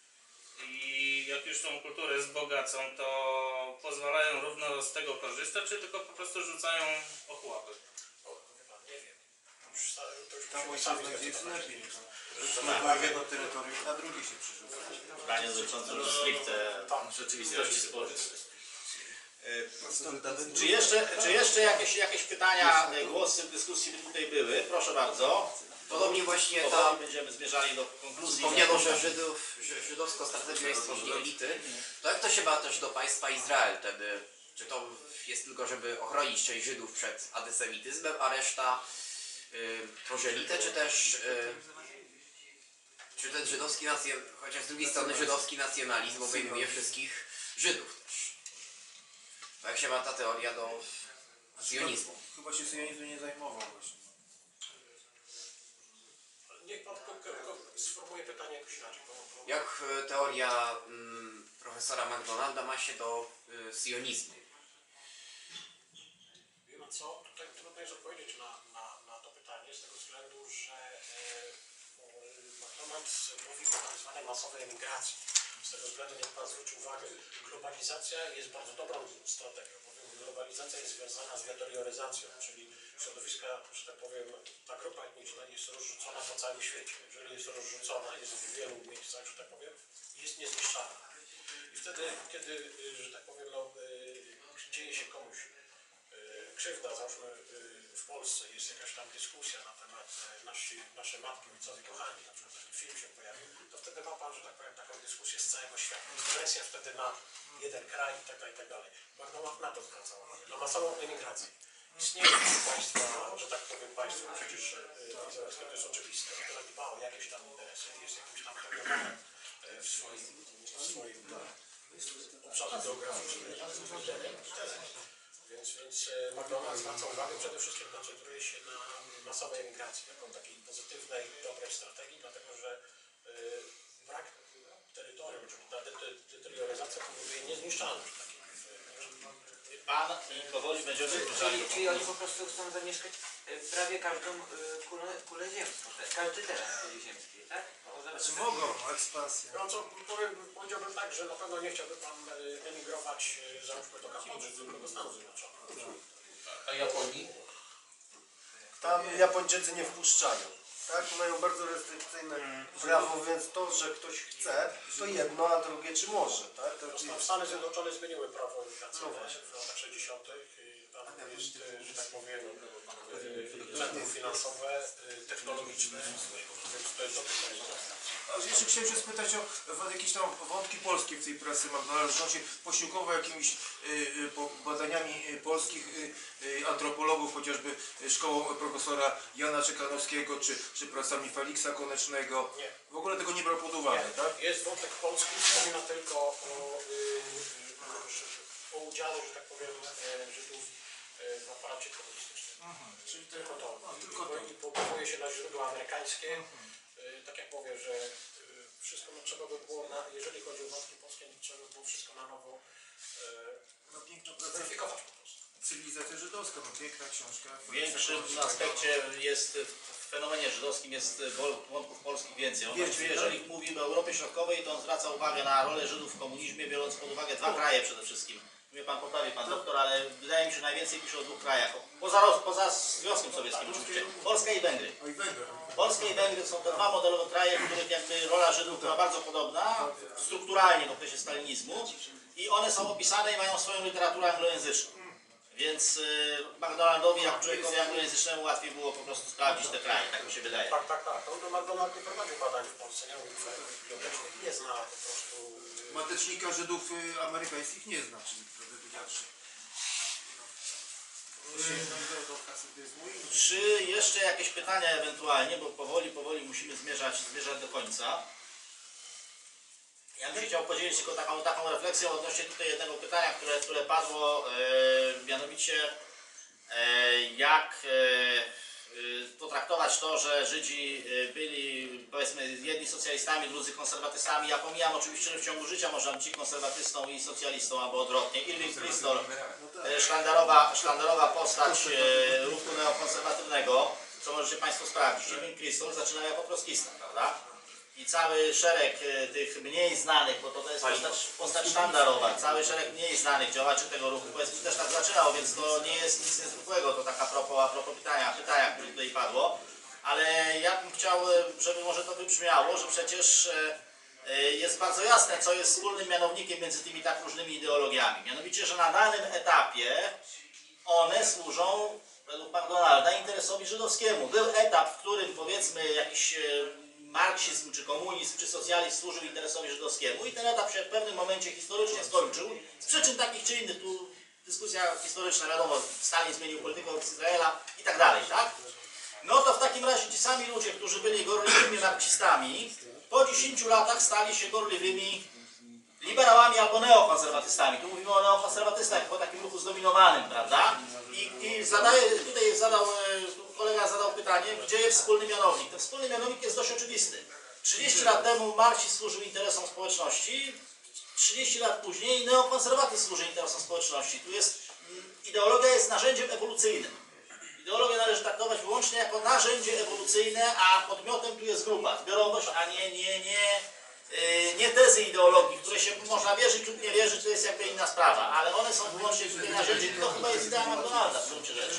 i jak już tą kulturę wzbogacą, to pozwalają równo z tego korzystać, czy tylko po prostu rzucają ochłapy? O, wie pan, nie wiem. Już, sa- to już Tam musimy ojciec sami będzie jest zdecydować. lepiej. Że jedno terytorium na drugie się przerzuca. Zdanie dotyczące już stricte rzeczywistości społecznej. E, Czy jeszcze, czy jeszcze jakieś, jakieś pytania, e, głosy w dyskusji by tutaj były? Proszę bardzo. Podobnie właśnie ta Powoli będziemy zmierzali do konkluzji. wspomniano, że Żydów, że żydowską strategią jest tworzenie elity. To jak to się ma też do państwa Izrael wtedy? Czy to jest tylko, żeby ochronić część Żydów przed antysemityzmem, a reszta y, tworzy elitę, czy też y, czy ten żydowski nacjonalizm, chociaż z drugiej strony żydowski nacjonalizm obejmuje wszystkich Żydów też. To jak się ma ta teoria do sionizmu? Chyba się syjonizmem nie zajmował właśnie. Niech pan tylko, tylko sformułuje pytanie jakoś inaczej. Bo, bo... Jak y, teoria mm, profesora McDonalda ma się do y, sionizmu? Wie pan co, tutaj trudno jest odpowiedzieć na, na, na to pytanie z tego względu, że e, McDonald mówi o tak zwanej masowej emigracji. Z tego względu niech pan zwróci uwagę, globalizacja jest bardzo dobrą strategią, bowiem globalizacja jest związana z deterioryzacją, czyli środowiska, że tak powiem, ta grupa etniczna jest rozrzucona po całym świecie. Jeżeli jest rozrzucona, jest w wielu miejscach, że tak powiem, jest niezniszczalna. I wtedy, kiedy, y, że tak powiem, no, y, dzieje się komuś y, krzywda, załóżmy y, w Polsce jest jakaś tam dyskusja na temat y, nasi, nasze matki, ojcowie kochani, na przykład taki film się pojawił, to wtedy ma pan, że tak powiem, taką dyskusję z całego świata. Jest presja wtedy na jeden kraj i tak dalej, i tak dalej. McDonald na to zwraca uwagę, na masową emigrację. Istnieje państwa, że tak powiem, państwo przecież y, izraelskie, to jest oczywiste, które dba o jakieś tam interesy, jest jakimś tam regionalnym y, w swoim, w swoim obszarze geograficznym. Więc, więc e, McDonald zwraca uwagę przede wszystkim, koncentruje się na masowej emigracji, taką takiej pozytywnej, dobrej strategii, dlatego że e, brak terytorium, czyli ta deterioryzacja powoduje niezniszczalność takiej. Pan i powoli będziemy zmierzali Czyli, do czyli oni konkluzji. po prostu chcą zamieszkać e, prawie każdą e, kulę, kulę ziemską, tak? Każdy teren kuli ziemskiej, tak? Może- Znaczy mogą, ekspansja. No co, powiem, powiedziałbym tak, że na pewno nie chciałby pan e, emigrować, e, załóżmy do Kambodży, tylko do Stanów Zjednoczonych. A Japonii? Tam Japończycy nie wpuszczają. Tak? Mają bardzo restrykcyjne prawo, więc to, że ktoś chce, to jedno, a drugie czy może. Tak? To, Stany Zjednoczone zmieniły prawo emigracyjne w latach sześćdziesiątych. tam jest, y, że tak powiem, y, centrum finansowe, y, technologiczne, więc to jest A jeszcze chciałem się spytać o jakieś tam wątki polskie w tej pracy McDonalda, że on się posiłkował jakimiś y, y, po- badaniami y, polskich y, y, antropologów, chociażby y, szkołą profesora Jana Czekanowskiego, czy, czy pracami Feliksa Konecznego. Nie. W ogóle tego nie brał pod uwagę, Nie, tak? jest wątek polski, wspomina tylko o, y, y, o udziale, że tak powiem, y, Żydów y, w aparacie komunistycznym. Aha, czyli Tylko to. A, I, tylko to. I powołuje się na źródła amerykańskie. Y, tak jak mówię, że y, wszystko no, trzeba by było, na, jeżeli chodzi o wątki polskie, to trzeba by było wszystko na nowo No, piękna y, praca. zweryfikować po prostu. Cywilizacja żydowska, no piękna książka. W większym aspekcie jest, w fenomenie żydowskim jest wol- wątków polskich więcej. On właściwie, jeżeli mówimy o Europie Środkowej, to on zwraca uwagę na rolę Żydów w komunizmie, biorąc pod uwagę dwa kraje przede wszystkim. Mnie pan poprawi, pan doktor, ale wydaje mi się, że najwięcej pisze o dwóch krajach. Poza, roz- poza Związkiem Sowieckim oczywiście. Polska i Węgry. Oj, Węgier. Polska i Węgry są te dwa modelowe kraje, w których jakby rola Żydów była bardzo podobna, strukturalnie w okresie stalinizmu i one są opisane i mają swoją literaturę anglojęzyczną. Więc y, McDonaldowi, jak człowiekowi anglojęzycznemu, łatwiej było po prostu sprawdzić te kraje, tak mi się wydaje. Tak, tak, tak. On do McDonalda nie prowadził badań w Polsce, nie mówił bibliotecznych, nie zna po prostu. y, Matecznika Żydów y, amerykańskich nie zna, czyli prawdę powiedziawszy. Czy jeszcze jakieś pytania ewentualnie, bo powoli, powoli musimy zmierzać, zmierzać do końca. Ja bym się chciał podzielić tylko taką, taką refleksją odnośnie tutaj jednego pytania, które, które padło, e, mianowicie e, jak e, e, potraktować to, że Żydzi e, byli, powiedzmy, jedni socjalistami, drudzy konserwatystami. Ja pomijam oczywiście, że w ciągu życia można być i konserwatystą i socjalistą, albo odwrotnie. Irving Kristol, e, sztandarowa, sztandarowa postać e, ruchu neokonserwatywnego, co możecie Państwo sprawdzić. Irving Kristol zaczynał jako trockista, prawda? I cały szereg e, tych mniej znanych, bo to, to jest postać, postać sztandarowa, cały szereg mniej znanych działaczy tego ruchu, powiedzmy, też tak zaczynał, więc to nie jest nic niezwykłego, to tak a propos, a propos pytania, pytania, które tutaj padło. Ale ja bym chciał, e, żeby może to wybrzmiało, że przecież e, e, jest bardzo jasne, co jest wspólnym mianownikiem między tymi tak różnymi ideologiami. Mianowicie, że na danym etapie one służą, według McDonalda, interesowi żydowskiemu. Był etap, w którym, powiedzmy, jakiś e, marksizm, czy komunizm, czy socjalizm służył interesowi żydowskiemu i ten etap się w pewnym momencie historycznie skończył. Z przyczyn takich czy innych, tu dyskusja historyczna, wiadomo, Stalin zmienił politykę wobec Izraela i tak dalej, tak? No to w takim razie ci sami ludzie, którzy byli gorliwymi marksistami, po dziesięciu latach stali się gorliwymi liberałami albo neokonserwatystami. Tu mówimy o neokonserwatystach jako takim ruchu zdominowanym, prawda? I, i zadaje, tutaj zadał, e, kolega zadał pytanie, gdzie jest wspólny mianownik. Ten wspólny mianownik jest dość oczywisty. trzydzieści lat temu marksizm służył interesom społeczności, trzydzieści lat później neokonserwatyzm służy interesom społeczności. Tu jest, ideologia jest narzędziem ewolucyjnym. Ideologię należy traktować wyłącznie jako narzędzie ewolucyjne, a podmiotem tu jest grupa, zbiorowość, a nie, nie, nie, yy, nie tezy ideologii, w które się można wierzyć lub nie wierzyć, to jest jakby inna sprawa, ale one są wyłącznie tutaj narzędziem, to chyba jest idea McDonalda w gruncie rzeczy.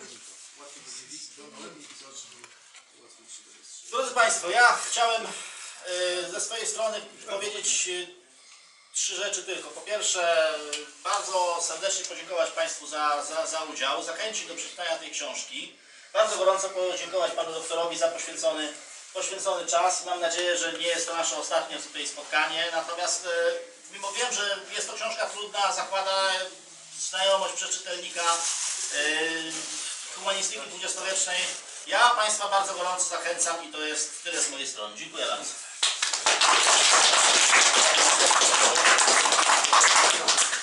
Drodzy Państwo, ja chciałem yy, ze swojej strony powiedzieć yy, trzy rzeczy tylko. Po pierwsze, bardzo serdecznie podziękować Państwu za, za, za udział, zachęcić do przeczytania tej książki. Bardzo gorąco podziękować Panu doktorowi za poświęcony, poświęcony czas. Mam nadzieję, że nie jest to nasze ostatnie tutaj spotkanie. Natomiast e, mimo wiem, że jest to książka trudna, zakłada znajomość przez czytelnika e, humanistyki dwudziestowiecznej. Ja Państwa bardzo gorąco zachęcam i to jest tyle z mojej strony. Dziękuję bardzo.